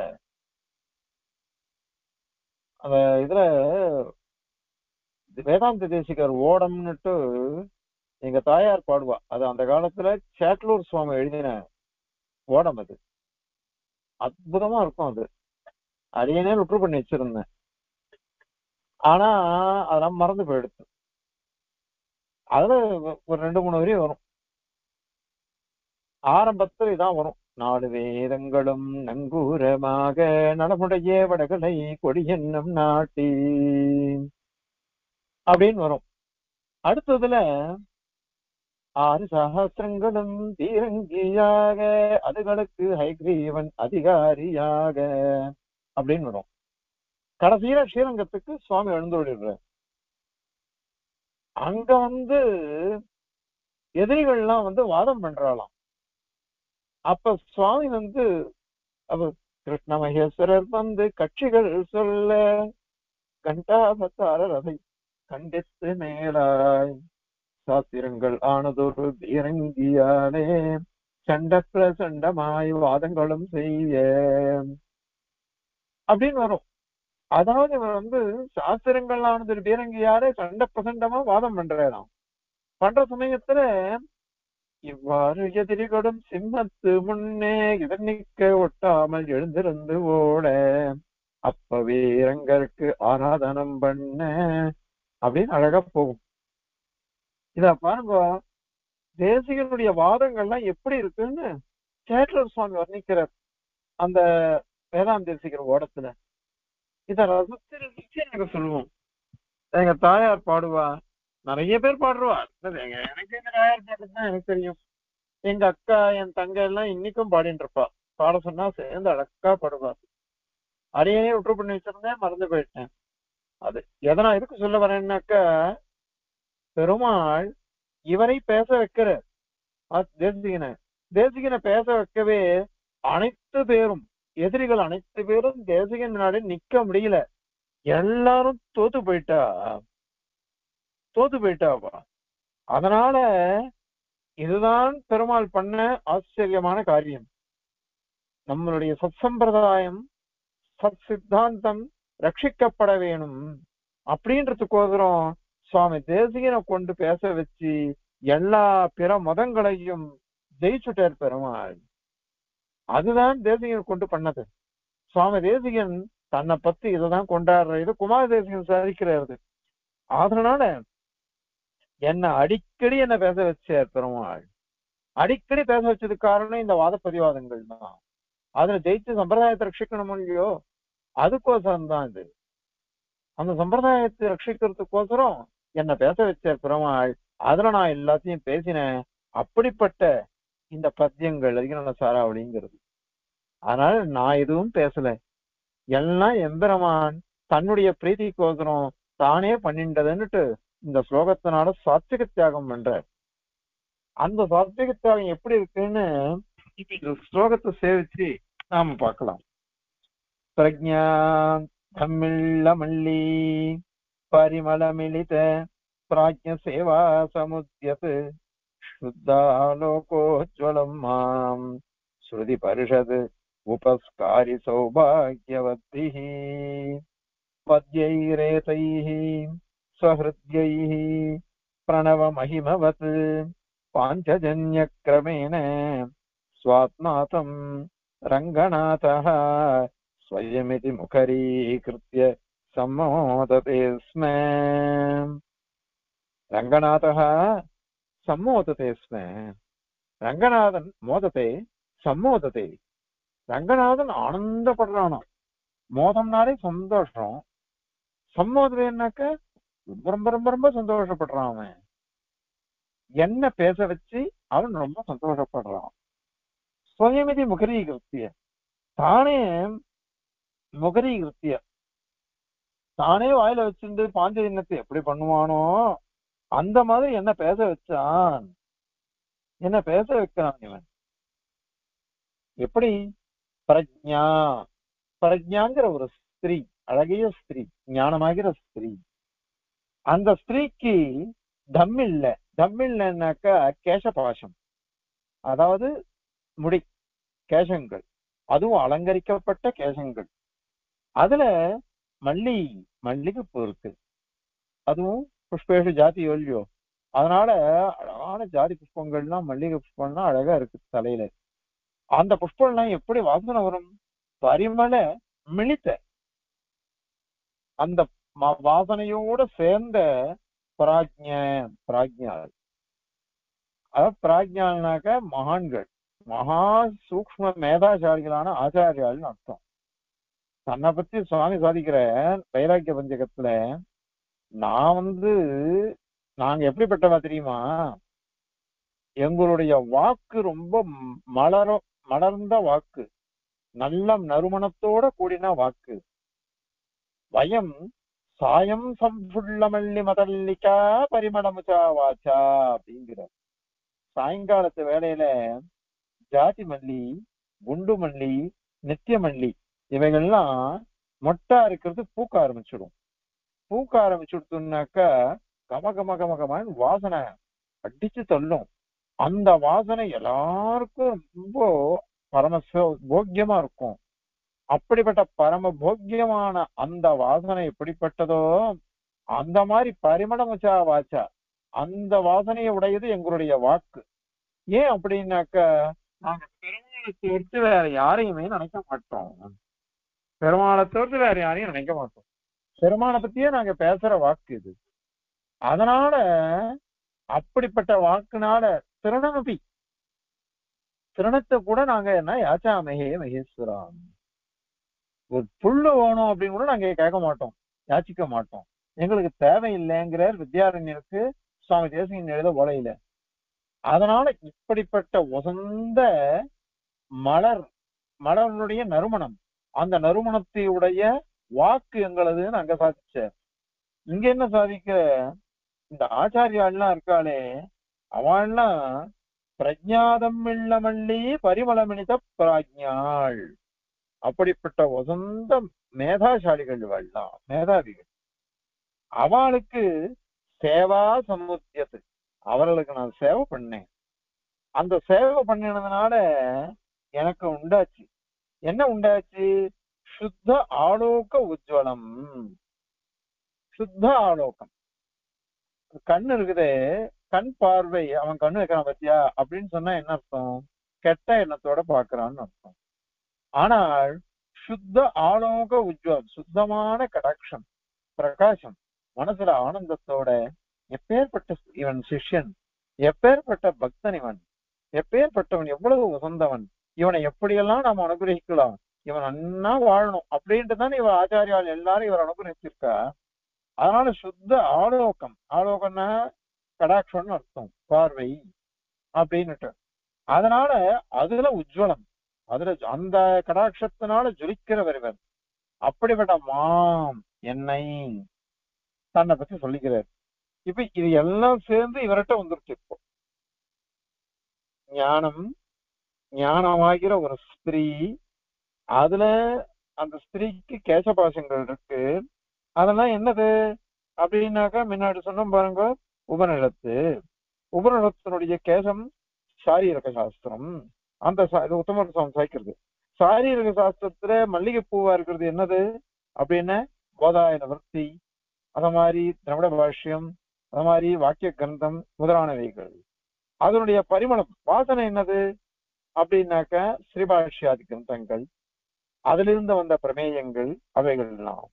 அந்த இதுல வேதாந்த தேசிகர் ஓடம்னுட்டு எங்க தாயார் பாடுவா. அது அந்த காலத்துல சேட்லூர் சுவாமி எழுதின ஓடம். அது அற்புதமா இருக்கும். அது அதையனே லுற்று பண்ணி வச்சிருந்தேன், ஆனா அதெல்லாம் மறந்து போயிடுச்சு. அதுல ஒரு 2-3 வரையும் வரும். ஆரம்பத்துல இதான் வரும், நாலு வேதங்களும் நங்கூரமாக நடமுடைய வடகளை கொடியென்னும் நாட்டி அப்படின்னு வரும். அடுத்ததுல 6 சகசிரங்களும் தீரங்கியாக அதுகளுக்கு ஹைகிரீவன் அதிகாரியாக அப்படின்னு வரும். கடைசியில ஸ்ரீரங்கத்துக்கு சுவாமி எழுந்தோடிடுற. அங்க வந்து எதிரிகள்லாம் வந்து வாதம் பண்றாளாம். அப்ப சுவாமி வந்து அப்ப கிருஷ்ண மகேஸ்வரர் வந்து கட்சிகள் சொல்ல கண்டாபத்தாரர் அதை கண்டித்து மேலாய் சாத்திரங்கள் ஆனதொரு பீரங்கியாலே சண்ட பிரசண்டமாய் வாதங்களும் செய்ய அப்படின்னு வரும். அதாவது இவர் வந்து சாஸ்திரங்கள் ஆனதொரு பீரங்கியாலே சண்ட பிரசண்டமா வாதம் பண்றாராம். பண்ற சமயத்துல இவ்வாறு எதிரிகளும் சிம்மத்து முன்னே நிற்க ஒட்டாமல் எழுந்திருந்து ஓட அப்ப வீரங்கருக்கு ஆராதனம் பண்ண அப்படின்னு அழகா போகும். இத பாருங்க, தேசிகனுடைய வாதங்கள்லாம் எப்படி இருக்குன்னு சேட்டர் சுவாமி வர்ணிக்கிறார் அந்த வேதாந்த தேசிகர் ஓடத்துல. இத ரசிச்சு ரசிச்சு எனக்கு சொல்லுவோம். எங்க தாயார் பாடுவா, நிறைய பேர் பாடுவா. எனக்கு எங்க தாயார் பாடுறதுதான் எனக்கு தெரியும். எங்க அக்கா என் தங்க எல்லாம் இன்னைக்கும் பாடிட்டு இருப்பா. பாட சொன்னா சேர்ந்து அழகா பாடுவா. அதையே விட்டு பண்ணி வச்சிருந்தேன், மறந்து போயிட்டேன். அது எதனா எதுக்கு சொல்ல வரேன்னாக்கா, பெருமாள் இவரை பேச வைக்கிற தேசிகனை தேசிகனை பேச வைக்கவே அனைத்து பேரும் எதிரிகள் அனைத்து பேரும் தேசிகன் முன்னாடி நிக்க முடியல. எல்லாரும் தோத்து போயிட்டாவா. அதனால இதுதான் பெருமாள் பண்ண ஆச்சரியமான காரியம். நம்மளுடைய சத் சம்பிரதாயம் சத் சித்தாந்தம் ரட்சிக்கப்பட வேணும் அப்படின்றதுக்கோசரம் சுவாமி தேசிகனை கொண்டு பேச வச்சு எல்லா பிற மதங்களையும் ஜெயிச்சுட்டார் பெருமாள். அதுதான் தேசிகன் கொண்டு பண்ணது. சுவாமி தேசிகன் தன்னை பத்தி இதைதான் கொண்டாடுற இது குமார தேசிகன் சாதிக்கிறாரு. அதனால அடிக்கடி என்ன பேச வச்சார் பெருமாள். அடிக்கடி பேச வச்சதுக்கு காரணம் இந்த வாத பதிவாதங்கள் தான். அதுல ஜெயிச்சு சம்பிரதாயத்தை ரட்சிக்கணும் இல்லையோ, அதுக்கோசரம் தான் இது. அந்த சம்பிரதாயத்தை ரட்சிக்கிறதுக்கோசரம் என்ன பேச வச்சார் பெருமாள். அதுல நான் எல்லாத்தையும் பேசினேன். அப்படிப்பட்ட இந்த பத்தியங்கள் அதிக சாராவளிங்கிறது. அதனால நான் எதுவும் பேசல, எல்லாம் எம்பெருமான் தன்னுடைய பிரீதிக்கோசரம் தானே பண்ணின்றதுன்னுட்டு இந்த ஸ்லோகத்தினால சாத்விக தியாகம் பண்றார். அந்த சாத்விக தியாகம் எப்படி இருக்குன்னு இப்ப இந்த ஸ்லோகத்தை சேவிச்சு நாம பார்க்கலாம். பிரஜா தம்மிள்ள மல்லி பரிமளமிலித பிராஜ்ய சேவா சமுத்யத் சுத்தாலோகோஜ்வலம் மாம் ஸ்ருதி பரிஷத் உபஸ்காரி சௌபாக்யவத்திः பத்யைரேதைः ஸ்வஹ்ருத்யைः பிரணவ மகிமவத் பாஞ்சஜன்யக்ரமேண ஸ்வாத்மாதம் ரங்கநாதः ஸ்வயமிதி முகரீகிருத்ய சம்மோததே ஸ்ம. ரங்கநாதः சம்மோததே ஸ்ம. ரங்கநாதன் மோதத்தை சம்மோதத்தை. ரங்கநாதன் ஆனந்தப்படுறானோ. மோதம்னாலே சந்தோஷம். சம்மோதனைனாக்க ரொம்ப ரொம்ப ரொம்ப ரொம்ப சந்தோஷப்படுறான். அவன் என்ன பேச வச்சு அவன் ரொம்ப சந்தோஷப்படுறான். ஸ்வயமிதி முகரீகிருத்திய, தானே முகரீகிருத்திய, தானே வாயில வச்சிருந்து பாஞ்சஜன்யத்தை எப்படி பண்ணுவானோ அந்த மாதிரி என்ன பேச வச்சான். என்ன பேச வைக்கிறான் இவன். எப்படி? பிரஜா, பிரஜாங்கிற ஒரு ஸ்திரீ, அழகிய ஸ்திரீ, ஞானமாகிற ஸ்திரீ. அந்த ஸ்திரீக்கு தம் இல்ல. தம் இல்லைன்னாக்கா கேசபாசம், அதாவது முடி கேசங்கள், அதுவும் அலங்கரிக்கப்பட்ட கேசங்கள். அதுல மல்லிகைப்பூ இருக்கு. அதுவும் புஷ்பேஷு ஜாதி இல்லையோ, அதனால அழகான ஜாதி புஷ்பங்கள்லாம் மல்லிகை புஷ்பம்லாம் அழகா இருக்கு தலையில. அந்த புஷ்பம்லாம் எப்படி வாசனை வரும்? பரிமள மிளித்த அந்த வாசனையோட சேர்ந்த பிராஜ்யா. அதாவது பிராஜ்யானாக்க மகான்கள், மகா சூக்ம மேதாசாலிகளான ஆச்சாரியாள்னு அர்த்தம். தன்னை பத்தி சுவாமி சாதிக்கிற வைராக்கிய பஞ்சகத்துல, நான் நாங்க எப்படிப்பட்டவா தெரியுமா? எங்களுடைய வாக்கு ரொம்ப மலர்ந்த வாக்கு, நல்ல நறுமணத்தோட கூடின வாக்கு. வயம் சாயம் சம்புள்ளமல்லி மதல்லிக்கா பரிமளமுச்சா வாச்சா அப்படிங்கிற. சாயங்காலத்து வேளையில ஜாதி மல்லி, குண்டு மல்லி, நித்திய மல்லி இவைகள்லாம் மொட்டா இருக்கிறது பூக்க ஆரம்பிச்சிடும். பூக்க ஆரம்பிச்சுடுத்துனாக்கா கம கம கம கமன்னு வாசனை அடிச்சு தள்ளும். அந்த வாசனை எல்லாருக்கும் ரொம்ப பரம போக்கியமா இருக்கும். அப்படிப்பட்ட பரம போக்கியமான அந்த வாசனை எப்படிப்பட்டதோ அந்த மாதிரி பரிமளம் வச்சா வாச்சா அந்த வாசனையை உடையது எங்களுடைய வாக்கு. ஏன் அப்படின்னாக்க நாங்க பெருமாளை தவிர்த்து வேற யாரையுமே நினைக்க மாட்டோம். பெருமாளை தவிர்த்து வேற யாரையும் நினைக்க மாட்டோம். பெருமாளை பத்தியே நாங்க பேசுற வாக்கு இது. அதனால அப்படிப்பட்ட வாக்குனால திருணமபி திருணத்தை கூட நாங்க என்ன யாச்சாமகே மகேஸ்வரான் ஒரு புல்லு வேணும் அப்படின்னு கூட நாங்க கேட்க மாட்டோம், யாச்சிக்க மாட்டோம். எங்களுக்கு தேவையில்லைங்கிறார் வித்யாரண்யருக்கு சுவாமி தேசிகன் எழுத உரையில. அதனால இப்படிப்பட்ட உசந்த மலர் மலருடைய நறுமணம், அந்த நறுமணத்தையுடைய வாக்கு எங்களதுன்னு அங்க சாதிச்ச. இங்க என்ன சாதிக்க, இந்த ஆச்சாரியாள்லாம் இருக்காளே அவள்லாம் பிரஜாதம் இல்லமல்லி பரிமளமினித பிராஜ்ஞாள். அப்படிப்பட்ட உசந்த மேதாசாலிகள் வாழலாம், மேதாவிகள். அவளுக்கு சேவா சமுத்தியது, அவர்களுக்கு நான் சேவை பண்ணேன். அந்த சேவை பண்ணினதுனால எனக்கு உண்டாச்சு என்ன உண்டாச்சு, சுத்த ஆலோக உஜ்வலம். சுத்த ஆலோகம், கண் இருக்குதே, கண் பார்வை, அவன் கண்ணு வைக்கிறான் பத்தியா அப்படின்னு சொன்னா என்ன அர்த்தம், கெட்ட எண்ணத்தோட பாக்குறான்னு அர்த்தம். ஆனால் சுத்த ஆலோக உஜ்வலம், சுத்தமான கடாட்சம், பிரகாசம், மனசுல ஆனந்தத்தோட எப்பேற்பட்ட இவன் சிஷ்யன், எப்பேற்பட்ட பக்தன் இவன், எப்பேற்பட்டவன், எவ்வளவு உசந்தவன், இவனை எப்படியெல்லாம் நாம் அனுகிரகிக்கலாம், இவன் நன்னா வாழணும் அப்படின்ட்டு தானே இவன் ஆச்சாரியால் எல்லாரும் இவர் அனுகிரகிச்சிருக்கா. அதனால சுத்த ஆலோகம், ஆலோகம்னா கடாட்சம்னு அர்த்தம், பார்வை அப்படின்னுட்டு. அதனால அதுல உஜ்வலம், அதுல அந்த கடாட்சத்தினால ஜொலிக்கிறவர் இவர். அப்படிப்பட்ட மாம் என்னை தன்னை பத்தி சொல்லிக்கிறார். இப்ப இது எல்லாம் சேர்ந்து இவர்கிட்ட வந்துருச்சு. இப்போ ஞானம், ஞானமாகிற ஒரு ஸ்திரீ, அதுல அந்த ஸ்திரீக்கு கேசபாசங்கள் இருக்கு. அதெல்லாம் என்னது அப்படின்னாக்கா முன்னாடி சொன்னோம் பாருங்க, உபநிடத்து. உபநிடத்தினுடைய கேசம் சாரீரக சாஸ்திரம். அந்த இது உத்தமர் சுவாமி சாய்க்கிறது. சாரீரக சாஸ்திரத்துல மல்லிகை பூவா இருக்கிறது என்னது அப்படின்னா போதாய நிவர்த்தி, அத மாதிரி திராவிட பாஷ்யம், அது மாதிரி வாக்கிய கிரந்தம் முதலானவைகள். அதனுடைய பரிமளம் வாசனை என்னது அப்படின்னாக்க ஸ்ரீபாஷ்யாதி கிரந்தங்கள், அதிலிருந்து வந்த பிரமேயங்கள் அவைகள் எல்லாம்.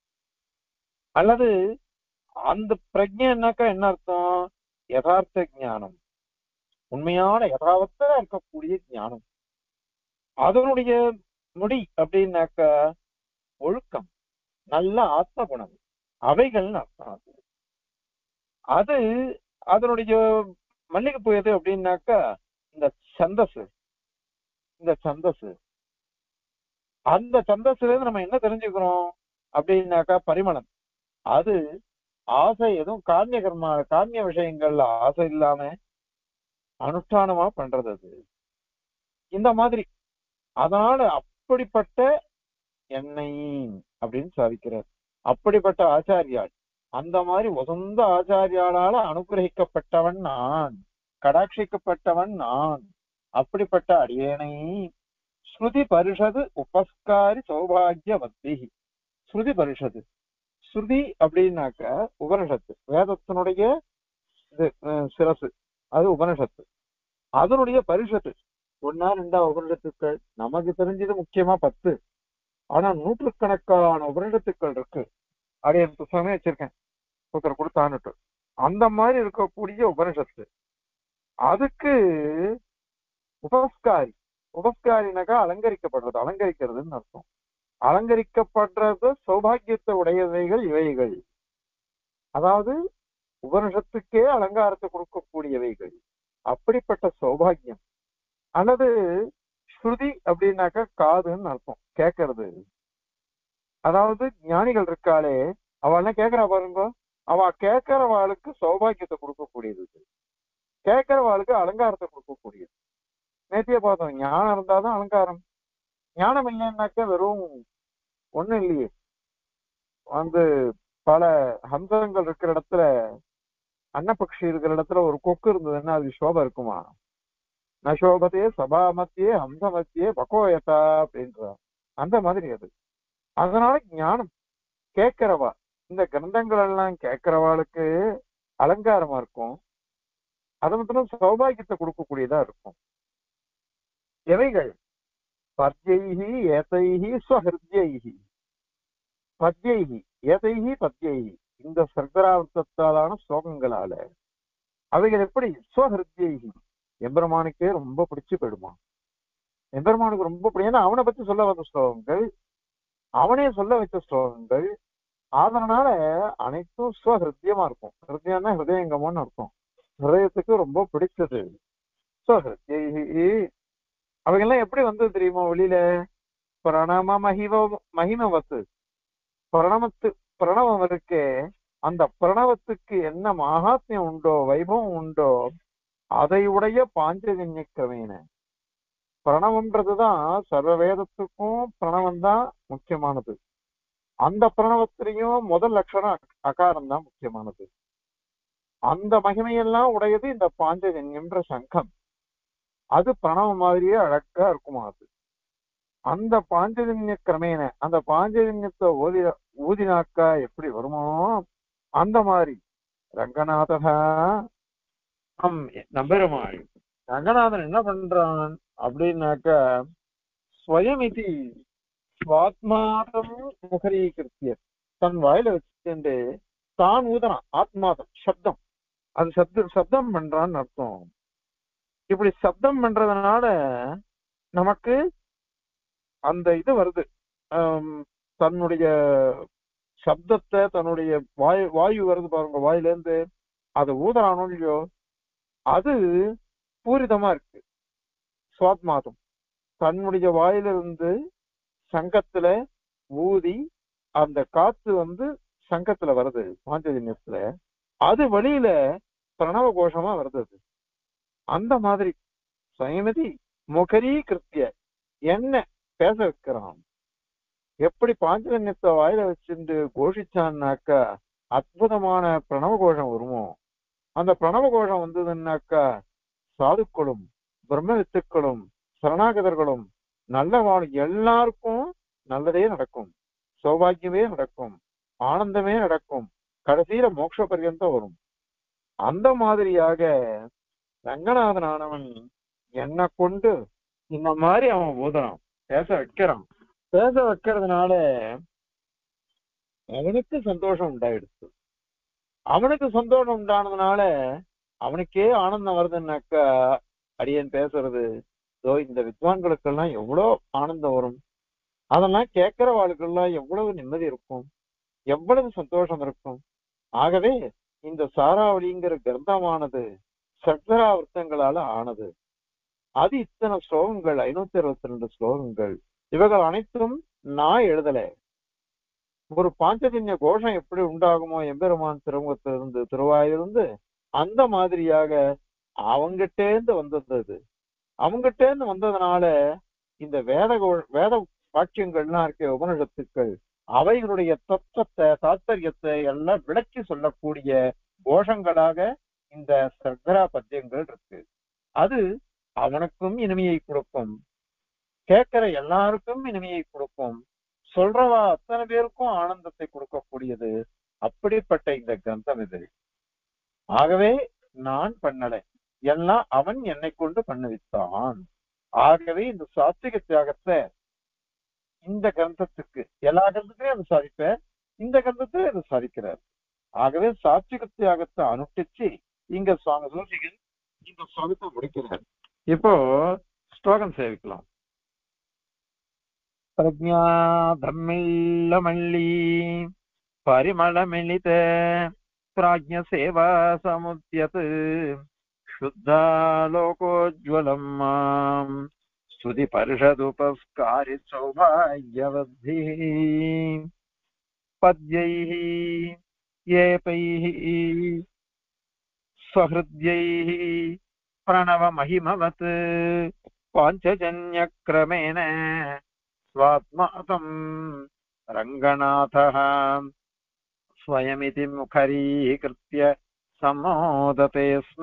அல்லது அந்த பிரஜைன்னாக்கா என்ன அர்த்தம், யதார்த்த ஞானம், உண்மையான யதார்த்த இருக்கக்கூடிய ஞானம். அதனுடைய முடி அப்படின்னாக்க ஒழுக்கம், நல்ல ஆத்ம குணம், அவைகள் அர்த்தம். அது அதனுடைய மல்லிகைப்பூ எது அப்படின்னாக்கா இந்த சந்தஸ், இந்த சந்தஸ். அந்த சந்தஸ்ல இருந்து நம்ம என்ன தெரிஞ்சுக்கிறோம் அப்படின்னாக்கா பரிமளம். அது ஆசை எதுவும் காமிய கர்மா, காமிய விஷயங்கள்ல ஆசை இல்லாம அனுஷ்டானமா பண்றது அது இந்த மாதிரி. அதனால அப்படிப்பட்ட எண்ணெய் அப்படின்னு சாதிக்கிறார். அப்படிப்பட்ட ஆச்சாரியால், அந்த மாதிரி உசந்த ஆச்சாரியாளால அனுகிரகிக்கப்பட்டவன் நான், கடாட்சிக்கப்பட்டவன் நான். அப்படிப்பட்ட அடியேனை ஸ்ருதி பரிஷது உபஸ்காரி சௌபாகியவத்தி. ஸ்ருதி பரிஷது, ஸ்ருதி அப்படின்னாக்க உபனிஷத்து, வேதத்தினுடைய சிரசு, அது உபனிஷத்து. அதனுடைய பரிஷத்து ஒன்னா ரெண்டா உபனிஷத்துக்கள் நமக்கு தெரிஞ்சது முக்கியமா 10. ஆனா நூற்றுக்கணக்கான உபனிஷத்துக்கள் இருக்கு. அப்படியே புத்தகமே வச்சிருக்கேன், ஒருத்தர் கொடுத்தான்னுட்டு. அந்த மாதிரி இருக்கக்கூடிய உபனிஷத்து, அதுக்கு உபஸ்காரி, உபஸ்காரினாக்கா அலங்கரிக்கப்படுறது, அலங்கரிக்கிறதுன்னு அர்த்தம். அலங்கரிக்கப்படுறது சௌபாகியத்தை உடையவைகள் இவைகள். அதாவது உபனிஷத்துக்கே அலங்காரத்தை கொடுக்கக்கூடியவைகள். அப்படிப்பட்ட சௌபாகியம். அல்லது ஸ்ருதி அப்படின்னாக்கா காதுன்னு அர்த்தம், கேட்கறது. அதாவது ஞானிகள் இருக்காளே அவள்லாம் கேட்கிறா பாருங்க, அவ கேட்கிறவாளுக்கு சௌபாகியத்தை கொடுக்கக்கூடியது, கேட்கிறவாளுக்கு அலங்காரத்தை கொடுக்கக்கூடியது. நேத்தியே பார்த்தோம், ஞானம் இருந்தாதான் அலங்காரம். ஞானம் இல்லைன்னாக்க வெறும் ஒண்ணும் இல்லையே. பல ஹம்சங்கள் இருக்கிற இடத்துல அன்னப்பக்ஷி இருக்கிற இடத்துல ஒரு கொக்கு இருந்ததுன்னா அது சோபை இருக்குமா? நசோபத்தே சபா மத்தியே ஹம்ச மத்தியே பகோயதா அப்படின்றார். அந்த மாதிரி அது. அதனால ஞானம் கேட்கிறவா, இந்த கிரந்தங்கள் எல்லாம் கேட்கிறவாளுக்கு அலங்காரமா இருக்கும். அது மட்டும் சௌபாகியத்தை கொடுக்கக்கூடியதா இருக்கும். எவைகள்? பத்யைஹி ஏதைஹி ஸ்வஹிருத்யைஹி. பத்யைஹி ஏதைஹி பத்யைஹி, இந்த சர்க்கராவர்த்தத்தாலான ஸ்லோகங்களால அவைகள் எப்படி? ஸ்வஹிருத்யைஹி, எம்பெருமானுக்கே ரொம்ப பிடிச்சு போயிடுமா. எம்பெருமானுக்கு ரொம்ப பிடிக்கும். ஏன்னா அவனை பத்தி சொல்ல வந்த ஸ்லோகங்கள், அவனே சொல்ல வச்ச ஸ்லோகங்கள். அதனால அனைத்தும் ஸ்வஹிருத்தியமா இருக்கும். ஹிருதயம்னா ஹிருதயங்கமோன்னு அர்த்தம். ஹிருதயத்துக்கு ரொம்ப பிடிச்சது. ஸ்வஹிருத்யைஹி. அவைகள்லாம் எப்படி வந்தது தெரியுமா? வெளியில பிரணம மகிமவத்து, பிரணவத்து, பிரணவம் இருக்கே, அந்த பிரணவத்துக்கு என்ன மகாத்மியம் உண்டோ, வைபவம் உண்டோ, அதை உடைய பாஞ்சஜன்ய கிரமேன. பிரணவம்ன்றதுதான் சர்வ வேதத்துக்கும் பிரணவம் தான் முக்கியமானது. அந்த பிரணவத்திலையும் முதல் லட்சணம் அகாரம் தான் முக்கியமானது. அந்த மகிமையெல்லாம் உடையது இந்த பாஞ்சஜன்யம்ன்ற சங்கம். அது பிரணவம் மாதிரியே அழகா இருக்குமா அது. அந்த பாஞ்சஜன்ய கிரமேன, அந்த பாஞ்சஜன்யத்தை ஊதினாக்கா எப்படி வருமோ அந்த மாதிரி ரங்கநாதா நம்பெருமாள் ரங்கநாதன் என்ன பண்றான் அப்படின்னாக்கா, ஸ்வயமிதி சுவாத்மாதம் முகரீகிருத்திய, தன் வாயில வச்சுட்டு தான் ஊதறான். ஆத்மாதம் சப்தம், அது சப்தம் பண்றான்னு அர்த்தம். இப்படி சப்தம் பண்றதுனால நமக்கு அந்த இது வருது. தன்னுடைய சப்தத்தை, தன்னுடைய வாயு வருது பாருங்க, வாயில இருந்து அதை ஊதறானோ இல்லையோ, அது பூரிதமா இருக்கு. சுவாத்மாதம் தன்னுடைய வாயிலிருந்து சங்கத்துல ஊதி அந்த காத்து சங்கத்துல வருது பாஞ்சஜன்யத்துல, அது வழியில பிரணவ கோஷமா வருது. அந்த மாதிரி சயமதி முகரி கிருத்திய, என்ன பேச வைக்கிறான். எப்படி பாஞ்சஜன்யத்தை வாயில வச்சுட்டு கோஷிச்சான்னாக்கா அற்புதமான பிரணவ கோஷம் வருமோ, அந்த பிரணவ கோஷம் வந்ததுன்னாக்கா சாதுக்களும் பிரம்ம வித்துக்களும் சரணாகதர்களும் நல்ல எல்லாருக்கும் நல்லதே நடக்கும், சௌபாகியமே நடக்கும், ஆனந்தமே நடக்கும், கடைசியில மோட்ச பர்யந்தம் வரும். அந்த மாதிரியாக ரங்கநாதனானவன் என்ன கொண்டு இந்த மாதிரி அவன் ஊதுறான், பேச வைக்கிறான். பேச வைக்கிறதுனால அவனுக்கு சந்தோஷம் உண்டாயிடுச்சு. அவனுக்கு சந்தோஷம் உண்டானதுனால அவனுக்கே ஆனந்தம் வருதுன்னாக்கா, அடியன் பேசுறது இந்த வித்வான்களுக்கெல்லாம் எவ்வளவு ஆனந்தம் வரும், அதெல்லாம் கேட்கிற வாழ்க்கெல்லாம் எவ்வளவு நிம்மதி இருக்கும், எவ்வளவு சந்தோஷம் இருக்கும். ஆகவே இந்த சாராவளிங்கிற கிரந்தமானது சக்கராவர்த்தங்களால ஆனது. அது இத்தனை ஸ்லோகங்கள், 562 ஸ்லோகங்கள். இவைகள் அனைத்தும் நான் எழுதல. ஒரு பாஞ்சஜன்ய கோஷம் எப்படி உண்டாகுமோ எம்பெருமான் திருமுகத்திலிருந்து திருவாயிலிருந்து, அந்த மாதிரியாக அவங்கிட்டேந்து வந்தது. அவங்கிட்டேந்து வந்ததுனால இந்த வேத வாக்கியங்கள்லாம் இருக்க உபனிஷத்துக்கள், அவைகளுடைய தத்துவத்தை தாத்பரியத்தை எல்லாம் விளக்கி சொல்லக்கூடிய கோஷங்களாக இந்த சர்க்கரா பத்தியங்கள் இருக்கு. அது அவனுக்கும் இனிமையை கொடுக்கும், கேட்கிற எல்லாருக்கும் இனிமையை கொடுக்கும், சொல்றவா அத்தனை பேருக்கும் ஆனந்தத்தை கொடுக்கக்கூடியது. அப்படிப்பட்ட இந்த கிரந்தம் இது. ஆகவே நான் பண்ணல, எல்லாம் அவன் என்னை கொண்டு பண்ணுவித்தான். ஆகவே இந்த சாத்விக தியாகத்தை இந்த கிரந்தத்துக்கு, எல்லா கிரந்தத்திலையும் அது சாதிப்ப, இந்த கிரந்தத்திலே அது சாதிக்கிறார். ஆகவே சாத்விக தியாகத்தை அனுஷ்டிச்சு இங்க சுவாமி சோசிகள் இந்த ஸ்லோகத்தை முடிக்கிறார். இப்போ ஸ்லோகம் சேவிக்கலாம். பிரஜா தம்மில்லமல்லி பரிமளமிளித பிராஜ்ய சேவா சமுத்யத் शुद्धालोकोज्ज्वलम् माम् स्तुति परिषदुपस्कारि सौभाग्यवद्भिः पद्यैः येपैः स्वहृद्यैः प्रणवमहिमवत् पाञ्चजन्यक्रमेण स्वात्मातम् रङ्गनाथः स्वयमिति मुखरीकृत्य सम्मोदते स्म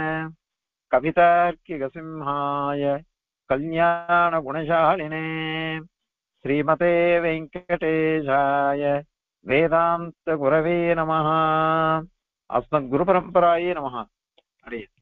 कवितार्किकसिंहाय कल्याणगुणशालिने श्रीमते वेङ्कटेशाय वेदान्तगुरवे नमः। अस्मद्गुरुपरम्परायै नमः। हरे